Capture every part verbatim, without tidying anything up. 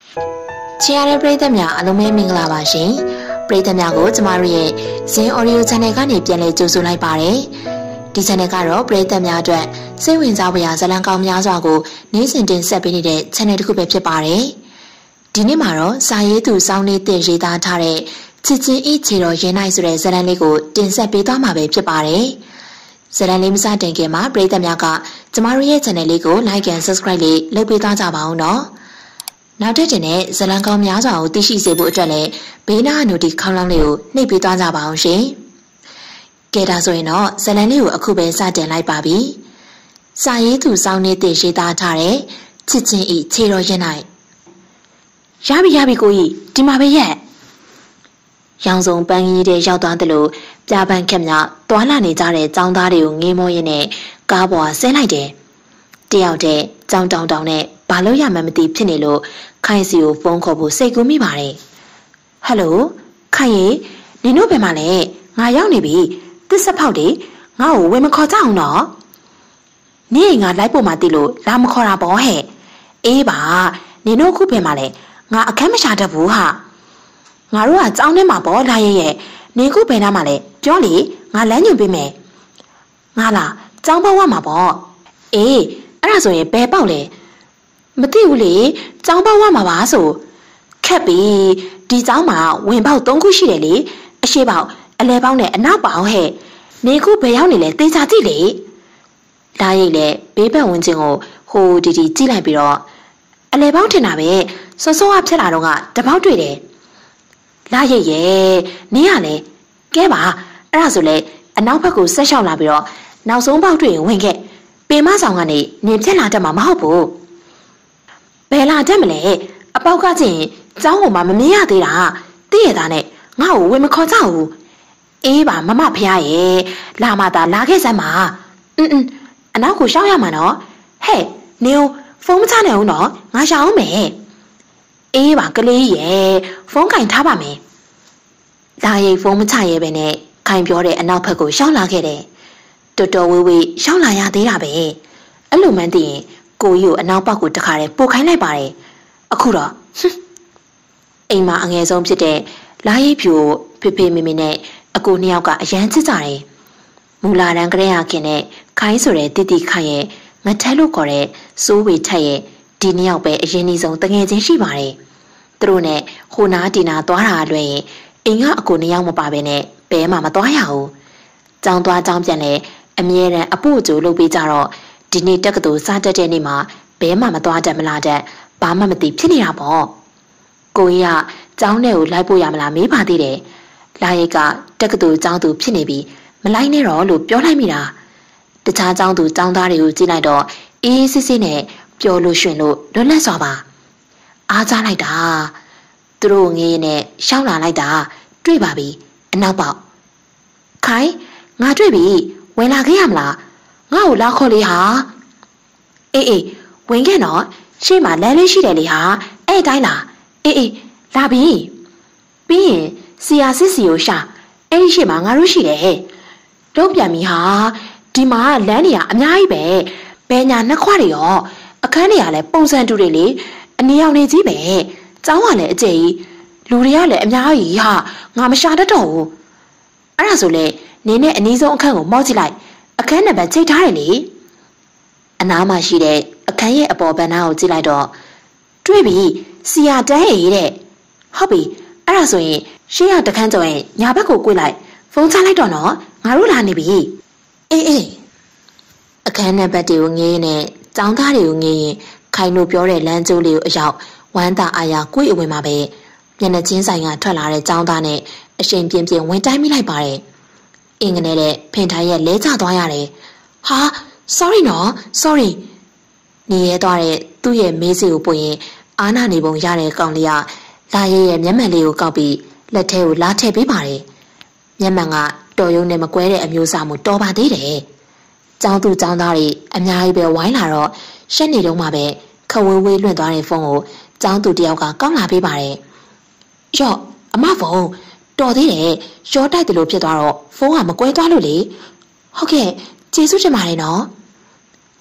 亲爱的ပရိသတ်များအားလုံးပဲမင်္ဂလာပါရှင်။ပရိသတ်များကိုကျမတို့ရဲ့ Zen Audio Channel ကနေပြန်လည်ကြိုဆိုလိုက်ပါတယ်။ဒီ channel ကတော့ပရိသတ်များအတွက်စိတ်ဝင်စားဖွယ်ရာဇာတ်လမ်းကောင်းများစွာကိုနေ့စဉ်တင်ဆက်ပေးနေတဲ့ channel တစ်ခုပဲဖြစ်ပါတယ်။ဒီနေ့မှာတော့စာရေးသူစောင်းနေတဲ့ရေးသားထားတဲ့ချစ်ချင်းဤခြေတော်ရင်နိုင်ဆိုတဲ့ဇာတ်လမ်းလေးကိုတင်ဆက်ပေးသွားမှာပဲဖြစ်ပါတယ်။ဇာတ်လမ်းလေးမစတင်ခင်မှာပရိသတ်များကကျမတို့ရဲ့ channel လေးကို like and subscribe လေးလုပ်ပေးသွားကြပါဦးနော်။နောက်ထပ်တင်တဲ့ဇလံကောင်းများစွာကိုသိရှိစေဖို့အတွက်လည်းဘေးနားအနုတီခေါင်းလောင်းလေးကိုနှိပ်ပေးသွားကြပါအောင်ရှင်။ကဲဒါဆိုရင်တော့ဇလံလေးကိုအခုပဲစတင်လိုက်ပါပြီ။စာရေးသူစောင်းနေတဲ့ရေးသားထားတဲ့ချစ်ချင်းဤခြေတော်ရင်နိုင်ရပြီရပြီကိုကြီးဒီမှာပဲရက်ရောင်စုံပန်းကြီးတဲ့ရောက်သွားတယ်လို့ပြပန်းခက်မြတွာလာနေကြတဲ့ចောင်းသားတွေကိုငေးမောရင်းနဲ့ကားပေါ်ဆဲလိုက်တယ်။တယောက်တည်းចောင်းတောင်တောင်နဲ့ဘာလို့ရမှမသိဖြစ်နေလို့ခိုင်စီကိုဖုန်းခေါ်ဖို့စိတ်ကူးမိပါတယ်။ဟယ်လိုခိုင်ရေနင်တို့ဘယ်မှာလဲငါရောက်နေပြီသစ်ဆက်ဖောက်တွေငါ့ကိုဝယ်မခေါ်ကြအောင်နော်။နေငါလိုက်ဖို့မှသိလို့လာမခေါ်တာပေါ့ဟဲ့။အေးပါနင်တို့ခုဘယ်မှာလဲငါအခက်မရှာတတ်ဘူးဟာ။ငါတို့ကကြောင်းထဲမှာပေါ့လာရဲ့ရဲ့နေခုဘယ်နားမှာလဲပြောလေငါလမ်းညွှန်ပေးမယ်။ငါလားကြောင်းပေါက်ဝမှာပေါ့။အေးအဲ့ဒါဆိုရင်ဘယ်ပေါက်လဲမသိဘူးလေကျောင်းပေါက်ဝမှာပါဆိုခက်ပြီဒီကျောင်းမှာဝင်ပေါက်သုံးခုရှိတယ်လေအရှိပေါက်အလဲပေါက်နဲ့အနောက်ပေါက်ဟဲ့နေခုဘယ်ရောက်နေလဲတေချာကြည့်လေလာရိတ်လေဘေးဘက်ဝန်းကျင်ကိုဟိုဒီဒီကြည့်လိုက်ပြီးတော့အလဲပေါက်ထင်တာပဲစောစောကဖြစ်လာတော့ကတပေါက်တွေ့တယ်လာရိတ်ရဲ့နေရလေကဲပါအဲ့ဒါဆိုလေအနောက်ဘက်ကိုဆက်လျှောက်လာပြီးတော့နောက်ဆုံးပေါက်တွေ့ရင်ဝင်ခဲ့ပင်မဆောင်ကနေနေဖြစ်လာတတ်မှာမဟုတ်ဘူးဘယ်လာတတ်မလဲအပေါက်ကချင်းကျောင်းကိုမှမမြင်ရသေးတာတည့်ရတာနဲ့ငါ့ကိုဝယ်မခေါ်ကြဘူးအေးပါမမဖះရဲ့လာမသာလာခဲ့စမ်းပါအင်းအင်းအနောက်ကိုရှောက်ရမှာနော်ဟဲ့နေဖုန်းမချနိုင်ဘူးနော်ငါရှောက်အောင်မယ်အေးပါကလေးရဲ့ဖုန်းကင်ထားပါမယ်လာရိတ်ဖုန်းမချရဲပဲနဲ့ခိုင်ပြောတဲ့အနောက်ဘက်ကိုရှောက်လာခဲ့တယ်တော်တော်ဝေးဝေးရှောက်လာရသေးတာပဲအဲ့လိုမှန်းသိရင်ကိုကြီးကိုအနောက်ပေါက်ကိုတခါတည်းပို့ခိုင်းလိုက်ပါတယ်အခုတော့အိမ်မှာအငယ်ဆုံးဖြစ်တဲ့လာရိပ်ဖြူဖေဖေမေမေနဲ့အကိုနှစ်ယောက်ကအရန်ချစ်ကြတယ်မူလာတန်းကလေးရခင်နဲ့ခိုင်းဆိုတဲ့တိတိခိုင်ရဲ့ငထက်လို့ခေါ်တဲ့စိုးဝေထက်ရဲ့ဒီနှစ်ယောက်ပဲအရင်ကြီးဆုံးတငယ်ချင်းရှိပါတယ်သူတို့နဲ့ဟိုနာဒီနာသွားတာလွယ်ရင်အိမ်ကအကိုနှစ်ယောက်မပါဘဲနဲ့ဘဲမှမသွားရဘူးကြောင်းသွားကြောင်းပြန်လဲအမြဲတမ်းအဖို့ကြိုးလုပ်ပေးကြတော့ဒီနေ့တက္ကသိုလ်စားတက်တဲ့နေ့မှာဘဲမှမသွားတတ်မလားတဲ့ဘာမှမသိဖြစ်နေတာပေါ့ကိုကြီးကကျောင်းထဲကိုလိုက်ဖို့ရမလားမေးပါသေးတယ်လာရိတ်ကတက္ကသိုလ်ကျောင်းသူဖြစ်နေပြီးမလိုက်နဲ့တော့လို့ပြောလိုက်မိတာတခြားကျောင်းသူကျောင်းသားတွေကိုကြည့်လိုက်တော့အေးစစ်စစ်နဲ့ပျော်လို့ရွှင်လို့လွတ်လပ်စွာပါအားကြလိုက်တာသူတို့ငေးနဲ့ရှောင်းလာလိုက်တာတွေ့ပါပြီအနောက်ပေါက်ခိုင်ငါတွေ့ပြီဝင်လာခဲ့ရမလားငါ့ကိုလာခေါ်လေဟာအေးအေးဝင်ခဲ့တော့ရှေ့မှာလမ်းလေးရှိတယ်လေဟာအဲ့တိုင်းလားအေးအေးလာပြီပြီးရင်စီယာစစ်စီကိုရှာအဲ့ဒီရှေ့မှာငါတို့ရှိတယ်ဟဲ့တော့ပြန်ပြီဟာဒီမှာလမ်းနေရအများကြီးပဲဘယ်ညာနှစ်ခွတွေရောအခန်းတွေကလည်းပုံစံတူတွေလေအနီအောင်နေကြီးပဲကျောင်းကလည်းအကျယ်ကြီးလူတွေကလည်းအများကြီးဟာငါမရှာတတ်တော့ဘူးအဲ့ဒါဆိုလေနေနဲ့အနည်းဆုံးအခန်းကိုမော့ကြည့်လိုက်အခန်းနံပါတ်ချိန်ထားတယ်လေအနားမှာရှိတဲ့အခန်းရဲ့အပေါ်ဘန်နာကိုကြည့်လိုက်တော့တွေ့ပြီစီယာတန်းရည်တဲ့ဟုတ်ပြီအဲ့ဒါဆိုရင်ရှေ့ရတခန်းကျော်ရင်ညာဘက်ကိုကွေ့လိုက်ဖုန်းချလိုက်တော့နော်ငါတို့လာနေပြီအေးအေးအခန်းနံပါတ်တွေကိုငေးနဲ့ចောင်းသားတွေကိုငေးရင်ခိုင်လို့ပြောတဲ့လမ်းကျိုးလေးကိုအရောက်ဝမ်းသာအားရကိုယ့်အဝင်မှာပဲမျက်နှာချင်းဆိုင်ကထွက်လာတဲ့ចောင်းသားနဲ့အရှင်ပြင်းပြင်းဝင်တိုင်းမိလိုက်ပါတယ်အင်္ဂနဲ့တဲ့ဖင်ထိုင်ရဲ့လဲကျသွားရတယ်ဟာ sorry နော် sorry နေရဲသွားတဲ့သူ့ရဲ့မေးစေကိုပွင့်ရင်အာနာနေပုံရတဲ့ကောင်လေးကလာရဲရဲ့မျက်မှန်လေးကိုကောက်ပြီးလက်ထဲကိုလာထည့်ပေးပါတယ်မျက်မှန်ကတော်ရုံနဲ့မကွဲတဲ့အမျိုးအစားမျိုးတော်ပါသေးတယ်ကျောင်းသူကျောင်းသားတွေအများကြီးပဲဝိုင်းလာတော့ရှက်နေတော့မှပဲခဝေးဝေးလွင့်သွားတဲ့ဖုန်းကိုကျောင်းသူတယောက်ကကောက်လာပေးပါတယ်ရော့အမဖုန်းတော်သေးတယ်ရောတိုက်တယ်လို့ဖြစ်သွားတော့ဖုန်းကမကွဲသွားလို့လေဟုတ်ကဲ့ကျေးဇူးတင်ပါတယ်နော်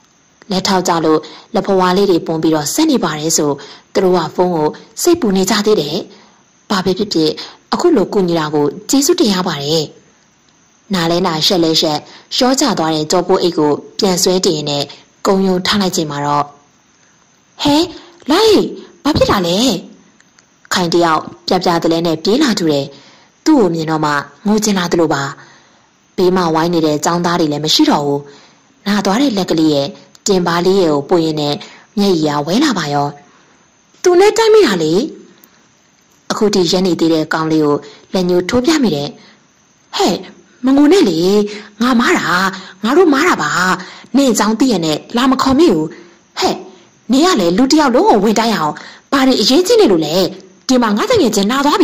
လက်ထောက်ကြလို့လက်ဖွားလေးတွေပုံပြီးတော့ဆက်နေပါတယ်ဆိုသူတို့ကဖုန်းကိုစိတ်ပူနေကြသေးတယ်။ဘာပဲဖြစ်ဖြစ်အခုလိုကုညီတာကိုကျေးဇူးတင်ရပါတယ်။နားလဲနာရှက်လဲရှက်ရှော့ချသွားတဲ့ကြောပိုးအိတ်ကိုပြန်ဆွဲတင်ရင်းနဲ့ကုံယုံထားလိုက်ချိန်မှာတော့ဟဲလိုက်ဘာဖြစ်တာလဲ။ခိုင်တယောက်ပြပြတလဲနဲ့ပြေးလာထူတယ်။သူ့ကိုမြင်တော့မှငိုချင်လာသလိုပါ။ဘေးမှာဝိုင်းနေတဲ့ចောင်းသားတွေလည်းမရှိတော့ဘူး။နာသွားတဲ့လက်ကလေးရဲ့တင်ပါလေးရဲ့ကိုပွင့်ရင်းနဲ့မျက်ရည်ရဝဲလာပါရော။သူနဲ့တိုက်မိတာလေ။အခုဒီရက်နေသေးတဲ့ကောင်လေးကိုလက်ညှိုးထိုးပြမိတယ်။ဟဲ့မငုံနဲ့လေငါမားတာငါတို့မားတာပါနင့်ចောင်းသိရနဲ့လာမခေါ်မိဘူးဟဲ့နင်ကလည်းလူတယောက်လုံးကိုဝင်တိုက်အောင်ဘာတွေအရေးကြီးနေလို့လဲဒီမှာငါတငယ်ချင်းနာသွားပြီ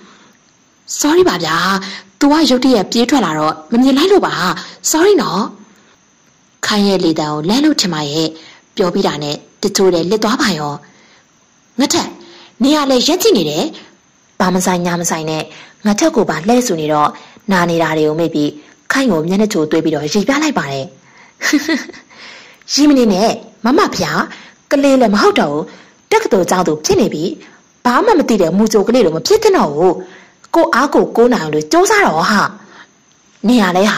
sorry ပါဗျာ तू ကရုတ်တရက်ပြေးထွက်လာတော့မမြင်လိုက်လို့ပါ sorry နော်ခိုင်းရဲ့လေတံကိုလမ်းလို့ထင်ပါရဲ့ပြောပြီးတာနဲ့တချို့လည်းလစ်သွားပါရောငါထက်နင်ကလည်းရက်ကြည့်နေတယ်ဘာမဆိုင်ညာမဆိုင်နဲ့ငါထက်ကိုပါလှဲဆူနေတော့နာနေတာတွေကိုမိပြီးခိုင်းကိုမျက်နှာချိုသွေးပြီးတော့ရီပြလိုက်ပါတယ်ရီမနေနဲ့မမဖျားကလေးလည်းမဟုတ်တော့ဘူးတက်ကတော်เจ้าသူဖြစ်နေပြီဘာမှမသိတဲ့မူကြိုကလေးလိုမဖြစ်တဲ့တော့ဘူးကိုအားကိုကိုးနိုင်လို့စူးစမ်းတော့ဟာနေရလဲဟာ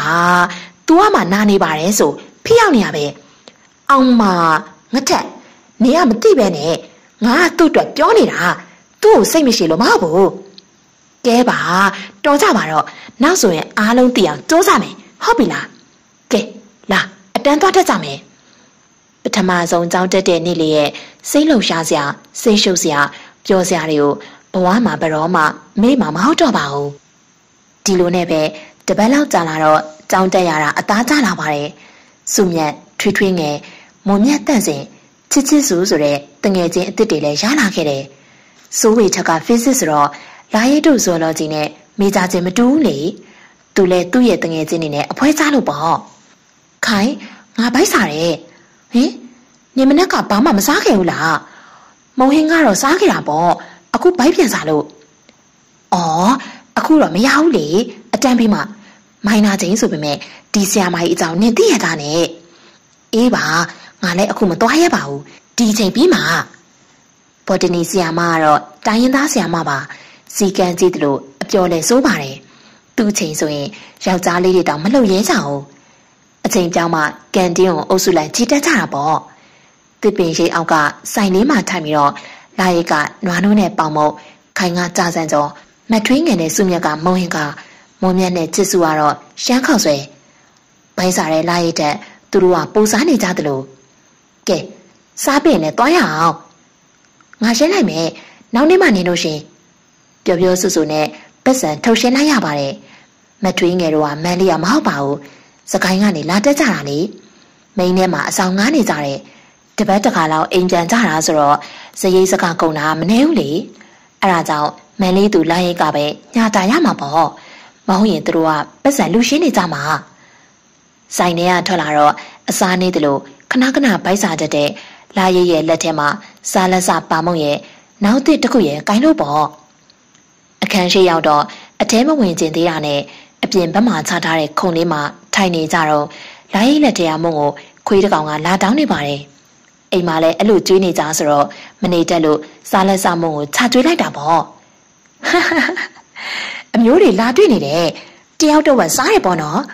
तू ကမှနာနေပါတယ်ဆိုဖိရောက်နေရပဲအောင်မငါထက်နေရမသိပဲနဲ့ငါသူ့အတွက်ပြောနေတာသူ့ကိုစိတ်မရှိလို့မဟုတ်ဘူးကဲပါတော်ကြပါတော့နောက်ဆိုရင်အားလုံးသိအောင်စူးစမ်းမယ်ဟုတ်ပြီလားကဲလာအတန်းသွားတတ်ကြမယ်ပထမဆုံးကြောင်းတက်တဲ့နေ့လေးရဲ့စိတ်လှုပ်ရှားစရာစိတ်ရှုပ်စရာပျော်စရာတွေကိုဘဝမှာဘယ်တော့မှမေ့မှာမဟုတ်တော့ပါဘူးဒီလိုနဲ့ပဲတပတ်လောက်ကြာလာတော့ကြောင်းတက်ရတာအသားကျလာပါတယ်စုမြတ်ထွေးထွေးငယ်မုံမြတ်တန့်စင်ချစ်ချစ်စုဆိုတဲ့တငယ်ချင်းအစ်စ်တွေလည်းရလာခဲ့တယ်စိုးဝေထက်က physics ဆိုတော့လာရည်တို့ zoology နဲ့မေဂျာချင်းမတူဘူးလေသူလည်းသူ့ရဲ့တငယ်ချင်းတွေနဲ့အဖွဲစားလို့ပေါ့ခိုင်ငါဘိုက်စားတယ်ဟင်နေမနက်ကဘာမှမစားခဲ့ဘူးလားမုံဟင်းကတော့စားခဲ့တာပေါ့အခုဘိုက်ပြန်စားလို့အော်အခုတော့မရဘူးလေအတန်းပြီးမှမိုင်းနာချင်းဆိုပေမဲ့ဒီဆရာမကြီးအကြောင်းနင်သိရတာနဲ့အေးပါငါလည်းအခုမသွားရပါဘူးဒီချိန်ပြီးမှဘော်တနီဆရာမကတော့တိုင်းရင်းသားဆရာမပါစီကံကြည့်တယ်လို့အပြော်လဲစိုးပါတယ်သူ့ချိန်ဆိုရင်ယောက်ျားလေးတွေတောင်မလှုပ်ရဲကြဘူးအချိန်ပြောင်းမှကန်တင်းကိုအုပ်စုလိုက်ချီတက်ကြတာပေါ့တစ်ပင်ရိပ်အောက်ကစိုင်လေးမှထိုင်ပြီးတော့လာရိတ်ကနွားနိုးနဲ့ပေါင်မုတ်ခိုင်ကကြာစံကျော်မထွေးငယ်နဲ့စုမြက်ကမုံဟင်ကမုံမြတ်နဲ့ချစ်စုကတော့ရှမ်းခေါက်ဆွဲဘိုင်းစားတဲ့လာရိတ်တဲ့သူတို့ကပူစားနေကြတယ်လို့ကဲစားပြင်နဲ့တွားရအောင်ငါရှင်းလိုက်မယ်နောက်နေ့မှနေလို့ရှင်ပျော်ပျော်ဆူဆူနဲ့ပတ်စံထုတ်ရှင်းလိုက်ရပါတယ်မထွေးငယ်တို့ကမန်းလေးကမဟုတ်ပါဘူးစကိုင်းကနေလာတက်ကြတာလေမိန်းထဲမှာအဆောင်ငားနေကြတဲ့တပတ်တစ်ခါလောက်အိမ်ပြန်ကြတာဆိုတော့ဇရိတ်စကားကုန်တာမနေဘူးလေအဲ့ဒါကြောင့်မန်းလေးသူလာရိတ်ကပဲညာတာရမှာပေါ့မဟုတ်ရင်သူတို့ကပတ်စံလူရှင်းနေကြမှာဆိုင်ထဲကထွက်လာတော့အစားနေတယ်လို့ခဏခဏဘိုက်စားတတ်တဲ့လာရိတ်ရဲ့လက်ထဲမှာစားလက်စပါမုံရဲ့နောက်တစ်တစ်ခုရဲ့ကိုင်းလို့ပေါ့အခန်းရှိရောက်တော့အထဲမဝင်ကျင်သေးတာနဲ့အပြင်ဘက်မှာချထားတဲ့ခုံလေးမှာထိုင်နေကြတော့လာရိတ်လက်ထဲကမုံကိုခွေးတကောင်ကလာတောင်းနေပါတယ်အိမ်မှာလည်းအဲ့လိုကျွေးနေကြဆိုတော့မနေတတ်လို့စားလက်စမုံကိုချကျွေးလိုက်တာပေါ့အမျိုးတွေလာတွေ့နေတယ်တယောက်တော့စားရပေါ့နော်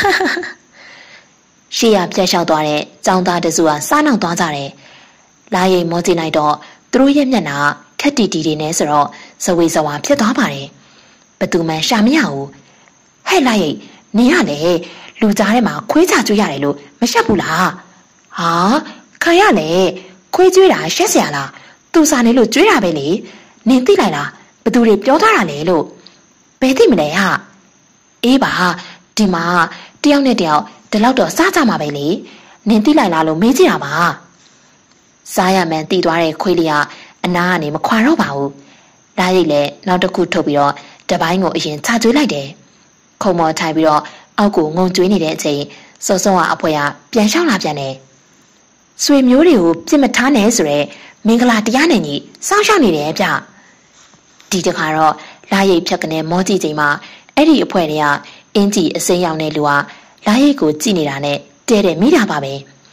ရှေ့ရပြတ်လျှောက်သွားတဲ့ចောင်းသားတစုကစားနောက်သွားကြတယ်လာရိတ်မောကြည့်လိုက်တော့သူတို့ရဲ့မျက်နှာခက်တီတီတွေနဲ့ဆိုတော့ဇဝေဇဝါဖြစ်သွားပါတယ်ဘသူမှရှာမရဘူးဟဲ့လာရိတ်နင်ကလေလူကြားထဲမှာခွေးချကျွေးရတယ်လို့မရှက်ဘူးလားဟာခါရလေခွေးကျွေးတာရှက်เสียလားသူစားနေလို့ကျွေးတာပဲလေနင်သိလိုက်လားဘသူတွေပြောထားတာလေလို့ဘယ်သိမလဲဟာအေးပါဒီမှာတယောက်နဲ့တယောက်ဒီလောက်တော့စားကြမှာပဲလေနင်သိလိုက်လားလို့မေးကြည့်တာပါစားရမှန်းတီးသွားတဲ့ခွေးလေးကအနားကနေမခွာတော့ပါဘူးလာရိတ်လည်းနောက်တစ်ခုထုတ်ပြီးတော့တပိုင်းကိုအရင်ချကျွေးလိုက်တယ်ခုံမော်ထိုင်ပြီးတော့အောက်ကိုငုံကျွေးနေတဲ့အချိန်စောစောကအဖွဲကပြန်လျှောက်လာပြန်တယ်ဆွေမျိုးတွေကိုပြစ်မထားနဲ့ဆိုရဲမင်္ဂလာတရားနဲ့ကြီးစောင့်ရှောက်နေတယ်ဗျဒီတခါတော့လာရိတ်ဖြတ်ကနေမောကြည့်ချိန်မှာအဲ့ဒီအဖွဲတွေကအင်းကြီးအစိမ်းရောင်တဲ့လူကလာရိတ်ကိုကြည့်နေတာနဲ့တဲတဲ့မိတာပါပဲ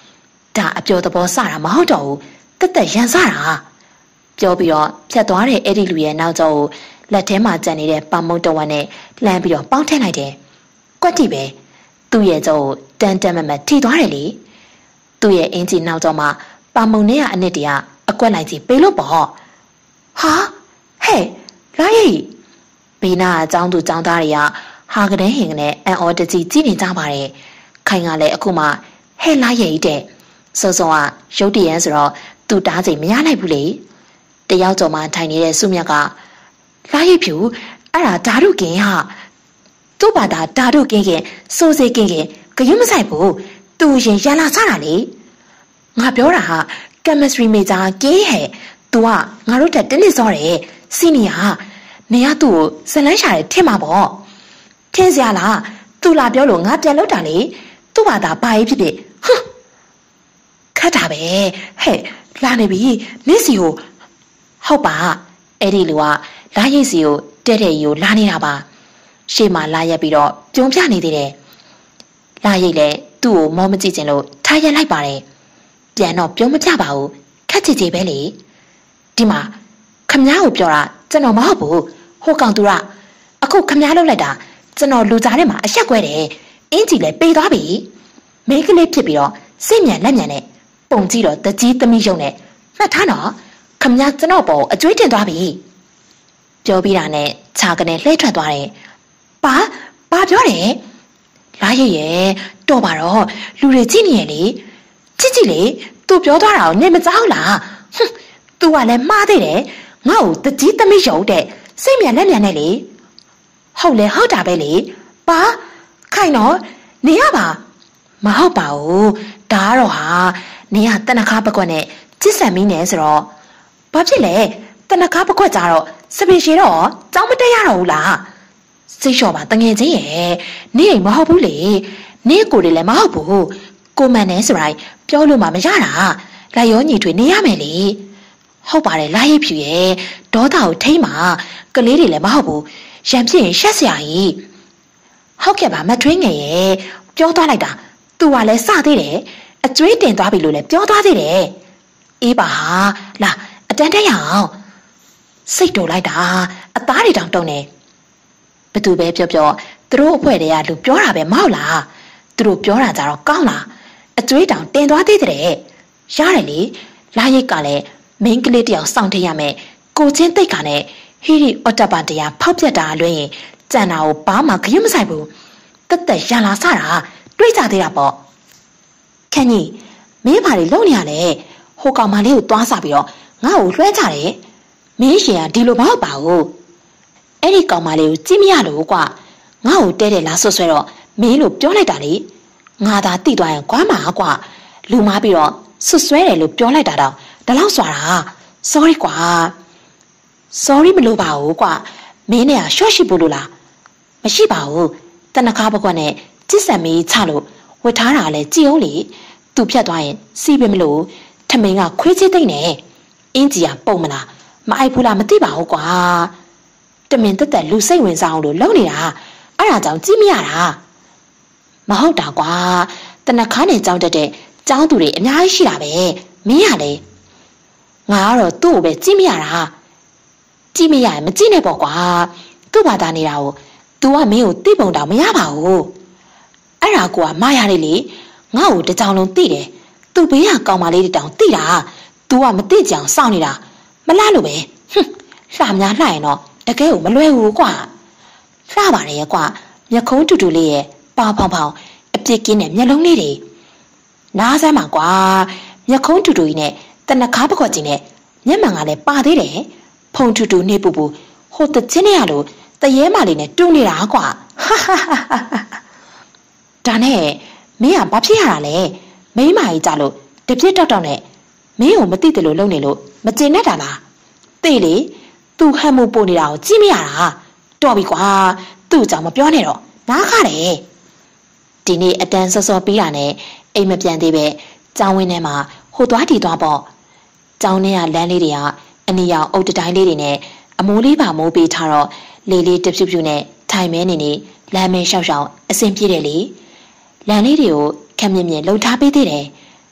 ဒါအပြောတဘောစတာမဟုတ်တော့ဘူးတက်တက်ရန်စားတာပြောပြီးတော့ဖြတ်သွားတဲ့အဲ့ဒီလူရဲ့နောက်ကျောကိုလက်ထဲမှာကျန်နေတဲ့ပမုံတဝက်နဲ့လှမ်းပြီးတော့ပေါင်းထည့်လိုက်တယ်ကွက်တိပဲသူ့ရဲ့ကျောကိုတန်တန်မမထိသွားတယ်လေသူ့ရဲ့အင်ဂျီနောက်ကျောမှာပမုံနဲ့ကအနစ်တည်းကအကွက်လိုက်ကြီးပေးလို့ပေါ့ဟာဟဲ့လာရီဘေးနာအကြောင်းသူចောင်းသားတွေကဟာကတဲ့ဟင်နဲ့အန်အော်တကြီးကြည့်နေကြပါတယ်ခိုင်ကလည်းအခုမှဟဲ့လာရီတဲ့စောစောကရုတ်တရက်ဆိုတော့သူတားစိမ်မရနိုင်ဘူးလေတယောက်ကျော်မှထိုင်နေတဲ့စုမြတ်ကလာရီဖြူအဲ့ဒါဓာတုကင်းဟာသူ့ဘာသာဓာတုကင်းကင်းစိုးစေးကင်းကင်းဂရုမဆိုင်ဘူးသူရင်ရလာစားတာလေငါပြောတာဟာ chemistry major ကင်းဟဲ့ तू ကငါတို့တက်တင်းနေစောတယ်စီနီယာနေရသူ့ကိုဇလန်းရှာတယ်ထင်မှာပေါ့ထင်စရာလား तू လာပြောလို့ငါပြန်လောက်တာလေသူ့ဘာသာဘာကြီးဖြစ်ဖြစ်ဟမ်ခတ်တာပဲဟဲ့လာနေပြီနစ်စီကိုဟုတ်ပါအဲ့ဒီလူကလာရိတ်စီကိုတဲ့တဲ့ကြီးကိုလာနေတာပါရှေ့မှာလာရက်ပြီးတော့ပြုံးပြနေသေးတယ်လာရိတ်လည်းသူ့ကိုမောမကြည့်ချင်လို့ထားရက်လိုက်ပါတယ်ပြန်တော့ပြုံးမပြပါဘူးခက်ချစ်ချစ်ပဲလေဒီမှာခမ ्या ကိုပြောတာကျွန်တော်မဟုတ်ဘူးဟိုကောင်သူကအခုခမ ्या လောက်လိုက်တာကျွန်တော်လူသားထဲမှာအဆက်ကွဲတယ်အင်းကြီးလည်းပေးသွားပြီမိန်းကလေးဖြစ်ပြီးတော့စိတ်မြန်လက်မြန်နဲ့ပုံကြည့်တော့တကြီးသမီးယုံနဲ့မှတ်ထားတော့ခမ ्या ကျွန်တော်ပေါ်အကျွေးတင်သွားပြီပြောပြီးတာနဲ့ခြာကနေလှည့်ထွက်သွားတယ်ပါပါပြောတယ်လာရရဲ့တော့ပါတော့လူတွေကြည့်နေရလေကြည့်ကြည့်လေသူပြောသွားတာကိုနေမကြောက်လားဟွန်းသူကလည်းမှားသေးတယ်ငါ့ကိုတကြီးသမီးယုံတဲ့စိတ်မြန်လက်မြန်နဲ့လေဟုတ်လေဟုတ်တာပဲလေပါခိုင်တော့နေရပါမဟုတ်ပါဘူးဒါကတော့ဟာနေရတနခါပကွက်နဲ့ချစ်ဆန်မီးနဲ့ဆိုတော့ဘာဖြစ်လဲတနခါပကွက်ကြတော့စပင်ရှည်တော့ကြောင်းမတက်ရတော့ဘူးလားစိတ်လျှော့ပါတငယ်ချင်းရဲ့နေမဟုတ်ဘူးလေနေကိုတွေလည်းမဟုတ်ဘူးကိုမန်နဲ့ဆိုတိုင်းပြောလို့မှမရတာလာရောညီထွေနေရမယ်လေဟုတ်ပါတယ်လာရိပ်ဖြူရဲ့ဒေါသကိုထိမ့်မှာကလေးတွေလည်းမဟုတ်ဘူးရံဖြစ်ရင်ရှက်စရာကြီးဟုတ်ကဲ့ပါမထွေးငယ်ရဲ့ပြောသွားလိုက်တာသူကလည်းစသေးတယ်အကျွေးတင်သွားပြီလို့လည်းပြောသွားသေးတယ်အေးပါဟာလာအတန်းတက်ရအောင်စိတ်တူလိုက်တာအသားတွေတောင်တုံနေဘသူပဲပြောပြောသူတို့အဖွဲ့တွေကလူပြောတာပဲမဟုတ်လားသူတို့ပြောတာကြတော့ကောင်းလားအကျွေးတောင်တင်သွားသေးတယ်ရတယ်လေလာရိတ်ကလည်းမိန်းကလေးတယောက်စောင့်ထည့်ရမယ်ကိုချင်းတိတ်ခါနဲ့ဟီရီအော်တပါတရားဖောက်ပြက်တာလွှဲရင်ကြံတာကိုဘာမှဂရုမစိုက်ဘူးတက်တက်ရလာစားတာတွေးကြသေးတာပေါ့ခန့်ကြီးမင်းဘာတွေလုပ်နေရလဲဟိုကောင်မလေးကိုသွားစားပြီးတော့ငါ့ကိုလွှဲကြတယ်မင်းရှင်ကဒီလိုမဟုတ်ပါဘူးအဲ့ဒီကောင်မလေးကိုကြည့်မရလို့ကွာငါ့ကိုတဲတယ်လားဆွဆွဲတော့မင်းလို့ပြောလိုက်တာလေငါသာတိသွားရင်ကွာမှာကွာလူမားပြီးတော့ဆွဆွဲတယ်လို့ပြောလိုက်တာတော့ဒါလောက်စွာတာ sorry ကွာ sorry မလို့ပါဘူးကွာမင်းနဲ့ကရှော့ရှိဖို့လို့လားမရှိပါဘူးတနခါပကွက်နဲ့ကြစ်ဆံမီးချလို့ဝတ်ထားတာလည်းကြည်အောင်လေသူဖြတ်သွားရင်စီးပဲမလို့ထမင်းကခွေးချစ်သိမ့်နေအင်းကြီးကပုံမလားမအိုက်ဘူးလားမသိပါဘူးကွာတမင်တက်တက်လူစိတ်ဝင်စားအောင်လို့လုပ်နေတာအဲ့ဒါကြောင့်ကြည့်မရတာမဟုတ်တာကွာတနခါနဲ့ကြောင်းတက်တဲ့ကျောင်းသူတွေအများကြီးရှိတာပဲမင်းရလေငါကတော့သူ့ကိုပဲကြည့်မရတာကြည့်မရရင်မကြည့်နဲ့ပေါ့ကွာသူ့ဘာသာနေတာကို तू ကမင်းကိုသိပုံတောင်မရပါဘူးအဲ့ဒါကိုကမာရတယ်လေငါ့ကိုတကြောင်လုံးသိတယ် तू ဘေးကကောင်မလေးတောင်သိတာ तू ကမသိကြအောင်စောင့်နေတာမလားလို့ပဲဟွန်းလှများလှရင်တော့တကယ်ကိုမလွယ်ဘူးကွာလှပါတယ်ရဲ့ကွာမျက်ခုံးတူတူလေးရဲ့ပေါင်ပေါင်ပေါင်အပြစ်ကင်းတဲ့မျက်လုံးလေးတွေနားစမ်းပါကွာမျက်ခုံးတူတူကြီးနဲ့တနခါပကွက်ကြီးနဲ့မျက်မှန်ကလည်းပါသေးတယ်ဖုံတူတူနေပူပူဟိုတချင်းနေရလို့တရေမလေးနဲ့တူးနေတာကွာဟာဟာဟာဒါနဲ့မင်းကဘာဖြစ်ရတာလဲမိမကြီးကြလို့တပြစ်တောက်တောက်နဲ့မင်းကိုမသိတယ်လို့လုပ်နေလို့မကျေနပ်တာလားသိလေသူဟမ်းမှုပို့နေတာကိုကြည့်မရတာတော်ပြီကွာသူ့ကြောင့်မပြောနဲ့တော့နားခါတယ်ဒီနေ့အတန်းစောစောပြီးတာနဲ့အိမ်မပြန်သေးပဲကျောင်းဝင်းထဲမှာဟိုသွားတီသွားပေါ့ကျောင်းထဲကလမ်းလေးတွေကအနီရောင်အုတ်တိုင်းလေးတွေနဲ့အမိုးလေးပါမိုးပေးထားတော့လေလေးတပြူပြူနဲ့ထိုင်မဲနေနေလမ်းမဲရှောက်ရှောက်အဆင်ပြေတယ်လေလမ်းလေးတွေကိုခက်မြင့်မြင့်လှုပ်ထားပေးသေးတယ်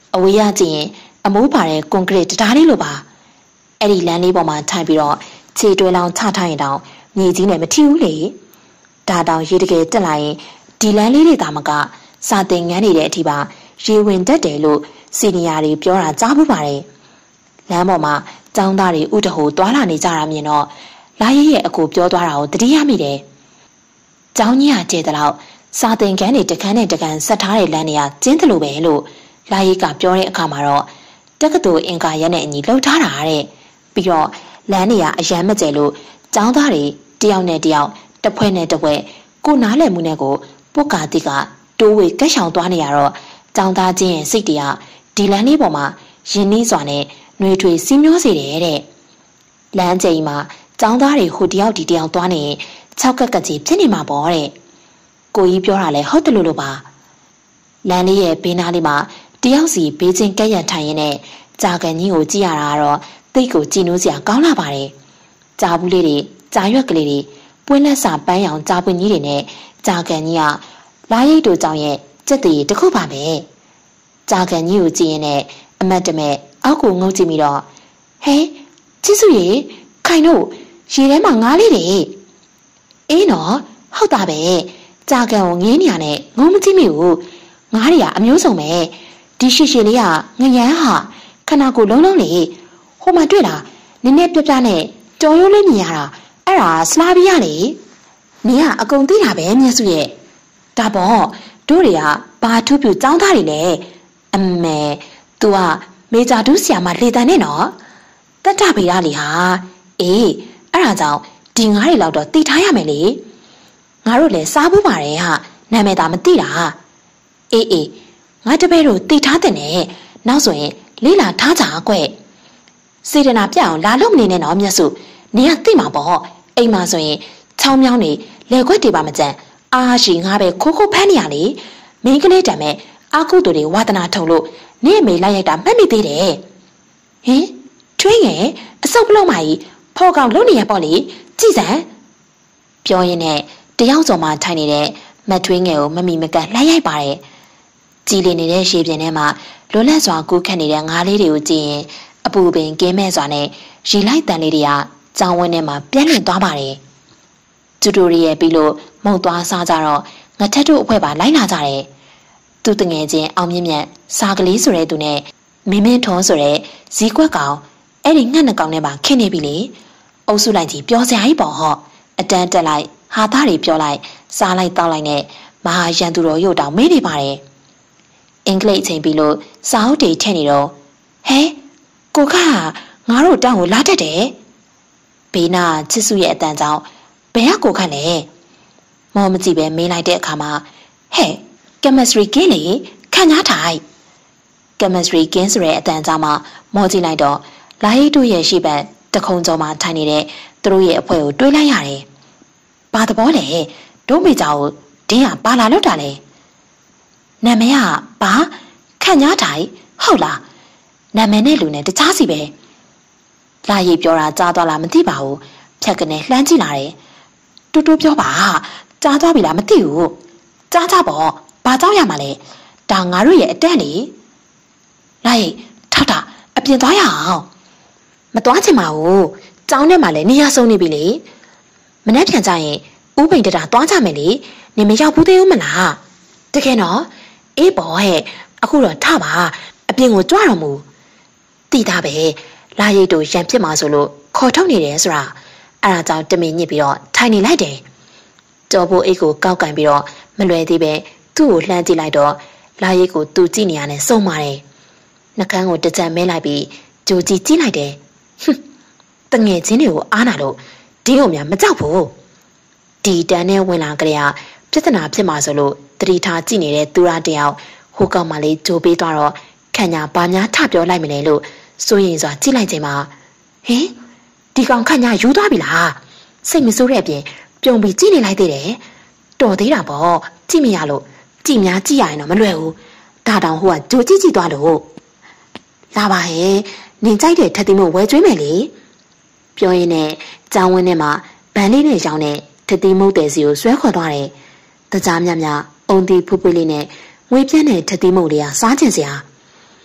အဝေးရကြည့်ရင်အမိုးပါတဲ့ကွန်ကရစ်တံတားလေးလိုပါအဲ့ဒီလမ်းလေးပေါ်မှာထိုင်ပြီးတော့ခြေတွဲလောင်းချထားရင်တောင်မြေကြီးနဲ့မထီဘူးလေဒါတောင်ရေတကယ်တက်လာရင်ဒီလမ်းလေးတွေသာမကစာတင်ငန်းနေတဲ့အထိပါရေဝင်တတ်တယ်လို့စီနီယာတွေပြောတာကြားမှုပါတယ်လမ်းပေါ်မှာចောင်းသားတွေဥတဟိုသွားလာနေကြတာမြင်တော့လာရဲရဲ့အကိုပြောသွားတာကိုတတိယမိတယ်ចောင်းကြီးဟာကျဲတဲ့လောက်စာတင်ကန်းတွေတကန်းနဲ့တကန်းဆက်ထားတဲ့လမ်းတွေကကျင်းတယ်လို့ပဲလို့လာရဲကပြောတဲ့အခါမှာတော့တက္ကသိုလ်အင်ကာရက်နဲ့အညီလှုပ်ထားတာတဲ့ပြီးတော့လမ်းတွေကအရန်မကျဲလို့ចောင်းသားတွေတယောက်နဲ့တယောက်တစ်ဖွဲ့နဲ့တစ်ဖွဲ့ကိုနားလည်မှုနဲ့ကိုပုတ်ကာတိကတိုးဝေကက်ရှောင်သွားနေရတော့ចောင်းသားချင်းရဲ့စိတ်တွေကဒီလမ်းလေးပေါ်မှာရင်းနှီးစွာနဲ့နှွေထွေစီးမျောစေတယ်တဲ့လမ်းကျိန်မှာចောင်းသားတွေဟိုတယောက်ဒီတယောက်သွားနေ၆ကက်ကက်ကြီးဖြစ်နေမှာပေါ့တဲ့ကိုကြီးပြောတာလဲဟုတ်တယ်လို့လို့ပါလမ်းလေးရဲ့ဘေးနားလေးမှာတယောက်စီဘေးချင်းကက်ရန်ထိုင်ရင်းနဲ့ကြာကန်ကြီးကိုကြည့်ရတာကတော့သိကိုကြည်နိုးစရာကောင်းလာပါတယ်ကြာဘူးလေးတွေကြာရွက်ကလေးတွေပွင့်လက်စာပန်းရောင်ကြာပွင့်ကြီးတွေနဲ့ကြာကန်ကြီးကလာရိတ်တို့ကြောင့်ရဲ့စက်တည်းတခုပါပဲကြာကန်ကြီးကိုကြည့်ရင်လည်းအမတ်တမဲ့အောက်ကိုငုံကြည့်ပြီးတော့ဟဲချစ်စုရေခိုင်တို့ရေထဲမှာငားလေးတွေအေးနော်ဟုတ်တာပဲကြာကန်ကိုငင်းနေရနဲ့ငုံမကြည့်မိဘူးငားတွေကအမျိုးစုံပဲဒီရှိရှိလေးကငရမ်းဟာခနာကိုလုံးလုံးလေးဟိုမှာတွေ့လားနည်းနည်းပြပြနဲ့ကြော်ရိုးလေးမြင်ရတာအဲ့ဒါစလာဗီယာလေနင်ကအကုန်သိတာပဲမြတ်စုရဲ့ဒါပေါ့တို့တွေကဘာထူးပြူចောင်းသားတွေလဲအမေ तू ကမေဂျာဒူးဆီယာမလေတန်နဲ့နော်တတ်တာပေရလေဟာအေးအဲ့ဒါကြောင့်ဒီငါးတွေလောက်တော့တည်ထားရမယ်လေငါတို့လည်းစားဘူးပါတယ်ဟာနာမည်သာမသိတာအေးအေးငါတပည့်တို့တည်ထားတဲ့နဲ့နောက်ဆိုရင်လေးလာထားကြကွစေတနာပြအောင်လာလို့မနေနဲ့နော်မြတ်စုနင်ကသိမှာပေါ့အိမ်မှာဆိုရင်ချောင်းမြောင်းနေလေခွက်တွေပါမကြမ်းအာရှိငါပဲခိုးခိုးဖမ်းနေရလေမင်းကလေးတံမဲ့အာကုတူတွေဝါသနာထုံလို့နေအမေလိုက်ရိုက်တာမှတ်မိသေးတယ်ဟင်ထွေးငယ်အစုပ်ပလုံးမကြီးဖော်ကောင်လုံနေရပေါ့လေကြည်စံပြောရင်းနဲ့တယောက်စော်မှထိုင်နေတဲ့မတ်ထွေးငယ်ကိုမမီမကတ်လိုက်ရိုက်ပါတယ်ကြည်လင်နေတဲ့ရှေ့ပြင်ထဲမှာလွတ်လပ်စွာကူးခတ်နေတဲ့ငါးလေးတွေကိုကြည့်ရင်အပူပင်ကင်းမဲ့စွာနဲ့ရီလိုက်တန်လေးတွေကကြောင်ဝင်းထဲမှာပြန့်လင့်သွားပါတယ်ကျူတိုရီရဲ့ပြီးလို့မုံသွားစားကြတော့ငထက်တို့အဖွဲပါလိုက်လာကြတယ်သူတငယ်ချင်းအောင်မြင့်မြတ်စားကလေးဆိုတဲ့သူနဲ့မင်းမင်းထုံးဆိုတဲ့ဇီးကွက်ကောင်အဲ့ဒီငှက်နှကောင်နဲ့ပါခင်းနေပြီလေအုပ်စုလိုက်ကြီးပြောစရာကြီးပေါ့ဟော့အတန်းတက်လိုက်ဟာသားတွေပြောလိုက်စားလိုက်တောက်လိုက်နဲ့မဟာရန်သူတော်ရုပ်တောင်မေးနေပါတယ်အင်္ဂလိပ်ချိန်ပြီးလို့စာအုပ်တွေထည့်နေတော့ဟဲကိုကငါတို့တောင်းကိုလာတတ်တယ်ဘေးနာချစ်စုရဲ့အတန်ကြောင့်ဘယ်ကကိုခန့်လဲမော်မကြည့်ပဲမေးလိုက်တဲ့အခါမှာဟဲ့ chemistry ကင်းလေခံညားထိုင် chemistry ကင်းဆိုတဲ့အတန်ကြောင့်မှမော်ကြည့်လိုက်တော့လာဟိတို့ရဲ့ရှိပတ်တခုံကျော်မှာထိုင်နေတဲ့သူတို့ရဲ့အဖွဲကိုတွေးလိုက်ရတယ်ဘာသဘောလဲဒုမေကြောင်ဒင်းကပါလာလို့တာလဲနာမည်ကဘာခန့်ညားထိုင်ဟုတ်လားနာမည်နဲ့လူနဲ့တခြားစီပဲလာရိပ်ပြောတာကြားသွားလားမသိပါဘူးဖြတ်ကနေလှမ်းကြည့်လာတယ်တူတူပြောပါကြားသွားပြီလားမသိဘူးကြားကြပေါ့ဘာကြောက်ရမှာလဲဒါငါတို့ရဲ့အတက်လေလာရိပ်ထောက်တာအပြင်သွားရအောင်မသွားချင်ပါဘူးကျောင်းထဲမှာလည်းနေရဆုံးနေပြီလေမနေ့ပြန်ကြရင်ဥပိန်တတာသွားကြမယ်လေနေမရောက်ဘူးသေးဘူးမလားတကယ်နော်အေးပေါ်ဟဲ့အခုတော့ထပါအပြင်ကိုကြွတော်မူတည်တာပဲလာရိတ်တို့ရံဖြစ်မှာဆိုလို့ခေါ်ထုတ်နေတယ်ဆိုတာအဲ့ဒါကြောင့်တမင်ညစ်ပြီးတော့ထိုင်နေလိုက်တယ်ကြော်ဖို့အိတ်ကိုကောက်ကန်ပြီးတော့မလွယ်သေးပဲသူ့ကိုလှမ်းကြည့်လိုက်တော့လာရိတ်ကိုသူ့ကြည့်နေရနဲ့စုံပါတယ်နှကန်းကိုတကြံမဲလိုက်ပြီးကြိုကြည့်ကြည့်လိုက်တယ်ဟွန်းတငယ်ချင်းတွေကိုအားနာလို့ဒီကိုများမကြောက်ဘူးဒီတန်းနဲ့ဝင်လာကြတဲ့ပြဿနာဖြစ်မှာဆိုလို့တတိထားကြည့်နေတဲ့သူရတယောက်ဟိုကောင်မလေးကြိုပေးသွားတော့ခံညာဘာများထပြောလိုက်မလဲလို့စိုးရင်စွာကြည့်လိုက်ချိန်မှာဟင်ဒီကောင်ခန့်ညာယူသွားပြီလားစိတ်မဆိုးတဲ့အပြင်ပြုံပြီးကြည့်နေလိုက်သေးတယ်တော်သေးတာပေါ့ကြည့်မရလို့ကြည့်များကြည့်ရရင်တော့မလွယ်ဘူးဒါတောင်ဟိုကကြိုကြည့်ကြည့်သွားလို့လာပါဟဲ့နင်ကြိုက်တဲ့ထက်သိမို့ဝဲကျွေးမယ်လေပြောရင်းနဲ့ကြောင်းဝင်းထဲမှာဗန်လေးနဲ့ရောင်းတဲ့ထက်သိမုတ်တဲ့စီကိုဆွဲခေါ်သွားတယ်တကြားမြမြအုံတီဖူးဖွေးလေးနဲ့ငွေပြန့်တဲ့ထက်သိမုတ်လေးကစားကျင်စရာ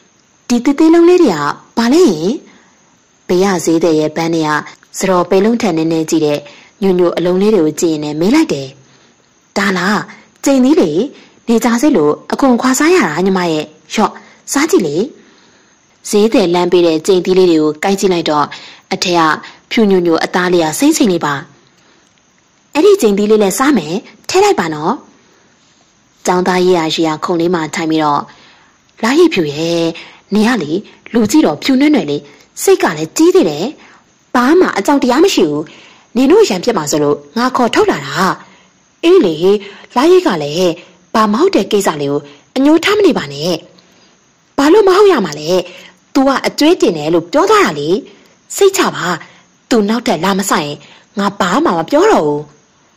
ဒီတေးသေးလုံးလေးတွေကဘာလဲဘေးရဈေးတဲ့ရဲ့ဘန်းတွေကစတော်ပေလုံးထန်နေနေကြည့်တဲ့ညွညွအလုံးလေးတွေကိုကြည့်ရင်လည်းမေးလိုက်တယ်ဒါလားကျိန်သီးလေနေကြစိတ်လို့အကုန်ခွာစားရတာညီမရဲ့ရော့စားကြည့်လေဈေးတဲ့လမ်းပေးတဲ့ကျိန်သီးလေးတွေကိုကိုက်ကြည့်လိုက်တော့အထက်ကဖြူညွညွအသားလေးကစိမ့်စိမ့်လေးပါအဲ့ဒီကျိန်သီးလေးလည်းစားမယ်ထဲလိုက်ပါနော်ကျောင်းသားရေးရရှိရခုံလေးမှထိုင်ပြီးတော့လာရည်ဖြူရဲ့နေရလေလူကြည့်တော့ဖြူနှွဲ့နှွဲ့လေးစိတ်ကလည်းကြီးသေးတယ်ဘာမှအကြောင်းတရားမရှိဘူးနင်တို့ရံပြစ်မှာဆိုလို့ငါခေါ်ထုတ်လာတာအေးလေလာရည်ကလည်းဘာမဟုတ်တဲ့ကိစ္စလေးကိုအညိုးထားမနေပါနဲ့ဘာလို့မဟုတ်ရမှာလဲ तू ကအကျွေးတင်တယ်လို့ပြောသွားတာလေစိတ်ချပါ तू နောက်ထပ်လာမဆိုင်ငါဘာမှမပြောတော့ဘူး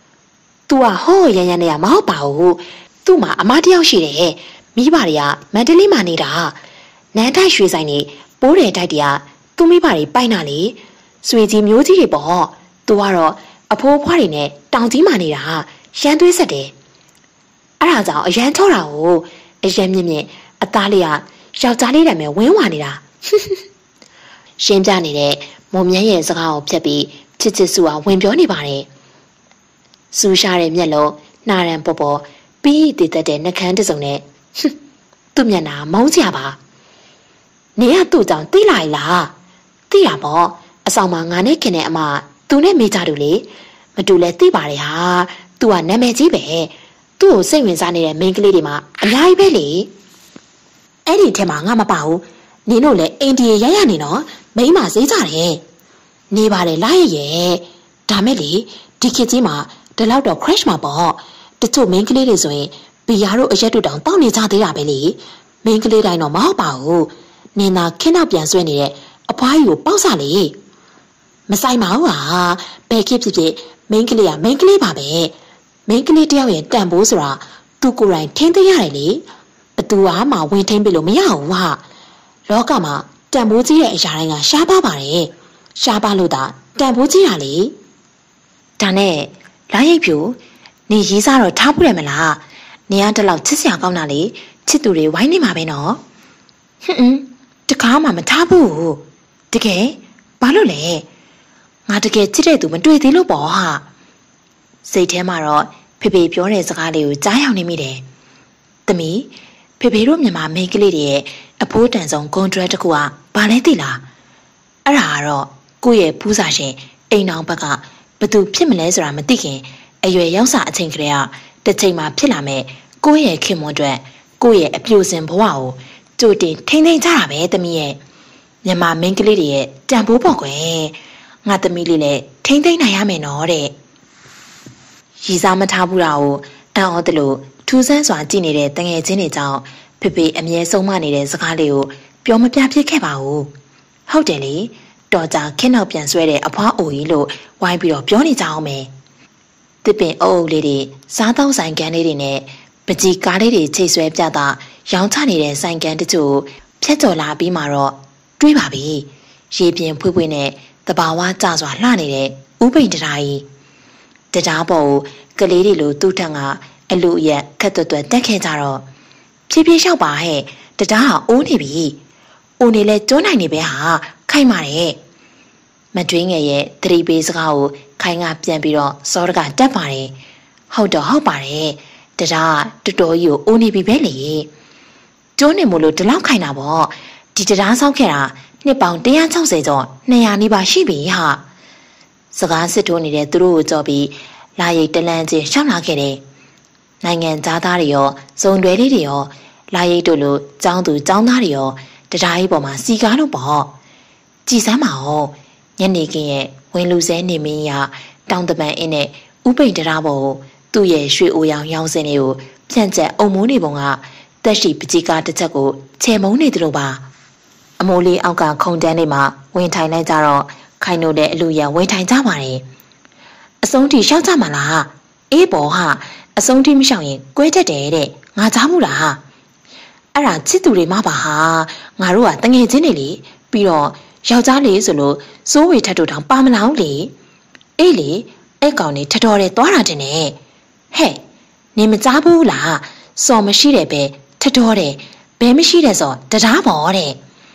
तू ကဟောရရနေရမဟုတ်ပါဘူးသူ့မှာအမတယောက်ရှိတယ်မိဘတွေကမန္တလေးမှာနေတာနန်းထိုက်ရွှေဆိုင်နေပိုးတယ်တိုက်တည်းကသူ့မိဘတွေပိုက်နာလေဆွေကြီးမျိုးကြီးတွေပေါ့သူကတော့အဖိုးဖွားတွေနဲ့တောင်ကြီးမှာနေတာရန်သွေးဆက်တယ်အဲ့ဒါကြောင့်အရန်ထောတာကိုအရန်မြင့်မြင့်အသားလေးကယောက်ျားလေးတိုင်ပဲဝင်းဝါနေတာရှင်းပြနေတဲ့မုံမြန်းရဲ့စကားကိုဖြတ်ပြီးချစ်ချစ်စုကဝင်ပြောနေပါတယ်စူရှာတဲ့မျက်လုံးနှာရန်ပေါ်ပေါ်ပြီးတည်တတ်တဲ့နှကန်းတစုံနဲ့သူ့မျက်နှာမုန်းစရာပါနေရသူ့ကြောင့်သိလိုက်လားသိရပေါ့အဆောင်မှာငါနဲ့ခင်တဲ့အမသူနဲ့မိကြတူလေမတူလဲသိပါတယ်ဟာသူကနာမည်ကြီးပဲသူ့ကိုစိတ်ဝင်စားနေတဲ့မိန်းကလေးတွေမှာအများကြီးပဲလေအဲ့ဒီထဲမှာငါမပါဘူးနင်တို့လည်းအိန္ဒိယရရနေနော်မိန်းမဈေးကြတယ်နေပါတယ်လားရဲ့ဒါမဲ့လေဒီခေတ်ကြီးမှာဒီလောက်တော့ crash မှာပေါ့တချို့မိန်းကလေးတွေဆိုရင်ဘီယာတို့အရက်တို့တောင်တောက်နေကြသေးတာပဲလေမိန်းကလေးတိုင်းတော့မဟုတ်ပါဘူးနင်သာခင်းနောက်ပြန်ဆွဲနေတဲ့အဖွားကြီးကိုပေါက်စားလေမဆိုင်ပါဘူးဟာဘယ်ခေတ်ဖြစ်ဖြစ်မိန်းကလေးကမိန်းကလေးပါပဲမိန်းကလေးတယောက်ရဲ့တန်ဖိုးဆိုတာသူကိုယ်တိုင်ထင်းသိရတယ်လေဘသူဟာမှဝင်ထင်းပြလို့မရဘူးဟာလောကမှာတန်ဖိုးကြီးတဲ့အရာတိုင်းကရှားပါပါတယ်ရှားပါလို့သာတန်ဖိုးကြီးတာလေဒါနဲ့လာရိပ်ဖြူနေရေးစားတော့ထားဖို့ရမလားနေရတလောက်ချစ်စရာကောင်းတာလေချစ်သူတွေဝိုင်းနေမှာပဲနော်ဟွန်းတကားမှမထားဘူးတကယ်ဘာလို့လဲငါတကယ်ချစ်တဲ့သူမတွေ့သေးလို့ပေါ့ဟာစိတ်ထဲမှာတော့ဖေဖေပြောတဲ့စကားလေးကိုကြားရောက်နေမိတယ်သမီးဖေဖေတို့မြန်မာမိန်းကလေးတွေရဲ့အဖိုးတန်ဆုံးကွန်ထရက်တစ်ခုကဘာလဲသိလားအဲ့ဒါကတော့ကိုယ့်ရဲ့ဖူးစာရှင်အိမ်အောင်ဘက်ကဘသူဖြစ်မလဲဆိုတာမသိခင်အရွယ်ရောက်စာအချိန်ကလေးကတစ်ချိန်မှာဖြစ်လာမဲ့ကိုယ့်ရဲ့ခင်မွန်းအတွက်ကိုယ့်ရဲ့အပြိုစင်ဘဝကိုကြိုတင်ထိမ့်သိမ့်ကြတာပဲသမီးရဲ့မြန်မာမိန်းကလေးတွေရဲ့တန်ဖိုးပေါ့ကွယ်ငါသမီးလေးလည်းထိမ့်သိမ့်နိုင်ရမယ်နော်တဲ့ရည်စားမထားဘူးတာကိုအံ့ဩတယ်လို့ထူးဆန်းစွာကြည့်နေတဲ့တငယ်ချင်းတွေကြောင့်ဖေဖေအမြဲဆုံးမနေတဲ့စကားလေးကိုပြောမပြဖြစ်ခဲ့ပါဘူးဟုတ်တယ်လေတော်ကြခင်းနောက်ပြန်ဆွဲတဲ့အဖွားအိုကြီးလို့ဝိုင်းပြီးတော့ပြောနေကြအောင်မယ်တစ်ပင်အုပ်အုပ်လေးတွေစားသောက်ဆိုင်ကန်လေးတွေနဲ့ပကြီးကားလေးတွေချိတ်ဆွဲပြတာရောင်းချနေတဲ့ဆိုင်ကန်တချို့ဖြတ်ကျော်လာပြီးမှတော့တွေးပါပြီရေပြင်ဖွေးဖွေးနဲ့တဘာဝကြစွာလှနေတဲ့ဥပိန်တရားကြီးတရားပေါ်ကလေးတွေလိုသူ့ထက်ကအလူအရက်ခက်သွက်သွက်တက်ခဲ့ကြတော့ဖြည်းဖြည်းလျှောက်ပါဟဲ့တရားဟာအိုးနေပြီအိုးနေလဲကျွန်းနိုင်နေပဲဟာခိုင်ပါတယ်မတွင်းငယ်ရဲ့သတိပေးစကားကိုခိုင်ကပြန်ပြီးတော့စောတကတက်ပါတယ်ဟုတ်တော့ဟုတ်ပါတယ်တရားတော်တော်ကြီးကိုအိုးနေပြီပဲလေကျွန်းနေမို့လို့ဒီလောက်ခိုင်တာပေါ့ဒီတရားဆောက်ခဲ့တာနှစ်ပေါင်းone hundred sixtyကျော်two hundredနီးပါးရှိပြီဟာစကားစစ်ထိုးနေတဲ့သူတို့ကိုကြော်ပြီးလာရိတ်တလန်းချင်းရှောင်းလာခဲ့တယ်နိုင်ငံသားသားတွေရောဇုံတွဲလေးတွေရောလာရိတ်တို့လိုចောင်းသူចောင်းသားတွေရောတရားကြီးပေါ်မှာစီကားလို့ပေါ့ကြည်စမ်းပါဦးညနေခင်းရဲ့ဝင်လူစဲနေမင်းရတောင်တပန်အင်းနဲ့ဥပိန်တရားပေါ်ကိုသူ့ရဲ့ရွှေအိုရောင်ရောင်စင်တွေကိုဖြန့်ကျက်အုံမိုးနေပုံကတက်ရှိပကြီးကားတစ်ချက်ကိုချေမုံနေတယ်လို့ပါအမိုးလေးအောက်ကခုံတန်းလေးမှာဝင်ထိုင်လိုက်ကြတော့ခိုင်တို့လည်းအလူရဝင်ထိုင်ကြပါတယ်အဆုံးထိရှောက်ကြမှာလားအေးပေါ်ဟာအဆုံးထိမရှောက်ရင်ကွဲတတ်တယ်တဲ့ငါကြားမှုလားအဲ့ဒါချစ်သူတွေမှပါဟာငါတို့ကတငယ်ချင်းတွေလေပြီးတော့ယောက်ျားလေးဆိုလို့စိုးဝေထက်တို့တောင်ပါမလာဘူးလေအေးလေအဲ့ကောင်နေထတော်တယ်သွားတာတင်နေဟဲ့နေမကြားဘူးလားစော်မရှိတယ်ပဲထတော်တယ်ဘဲမရှိတယ်ဆိုတရားပေါ်တဲ့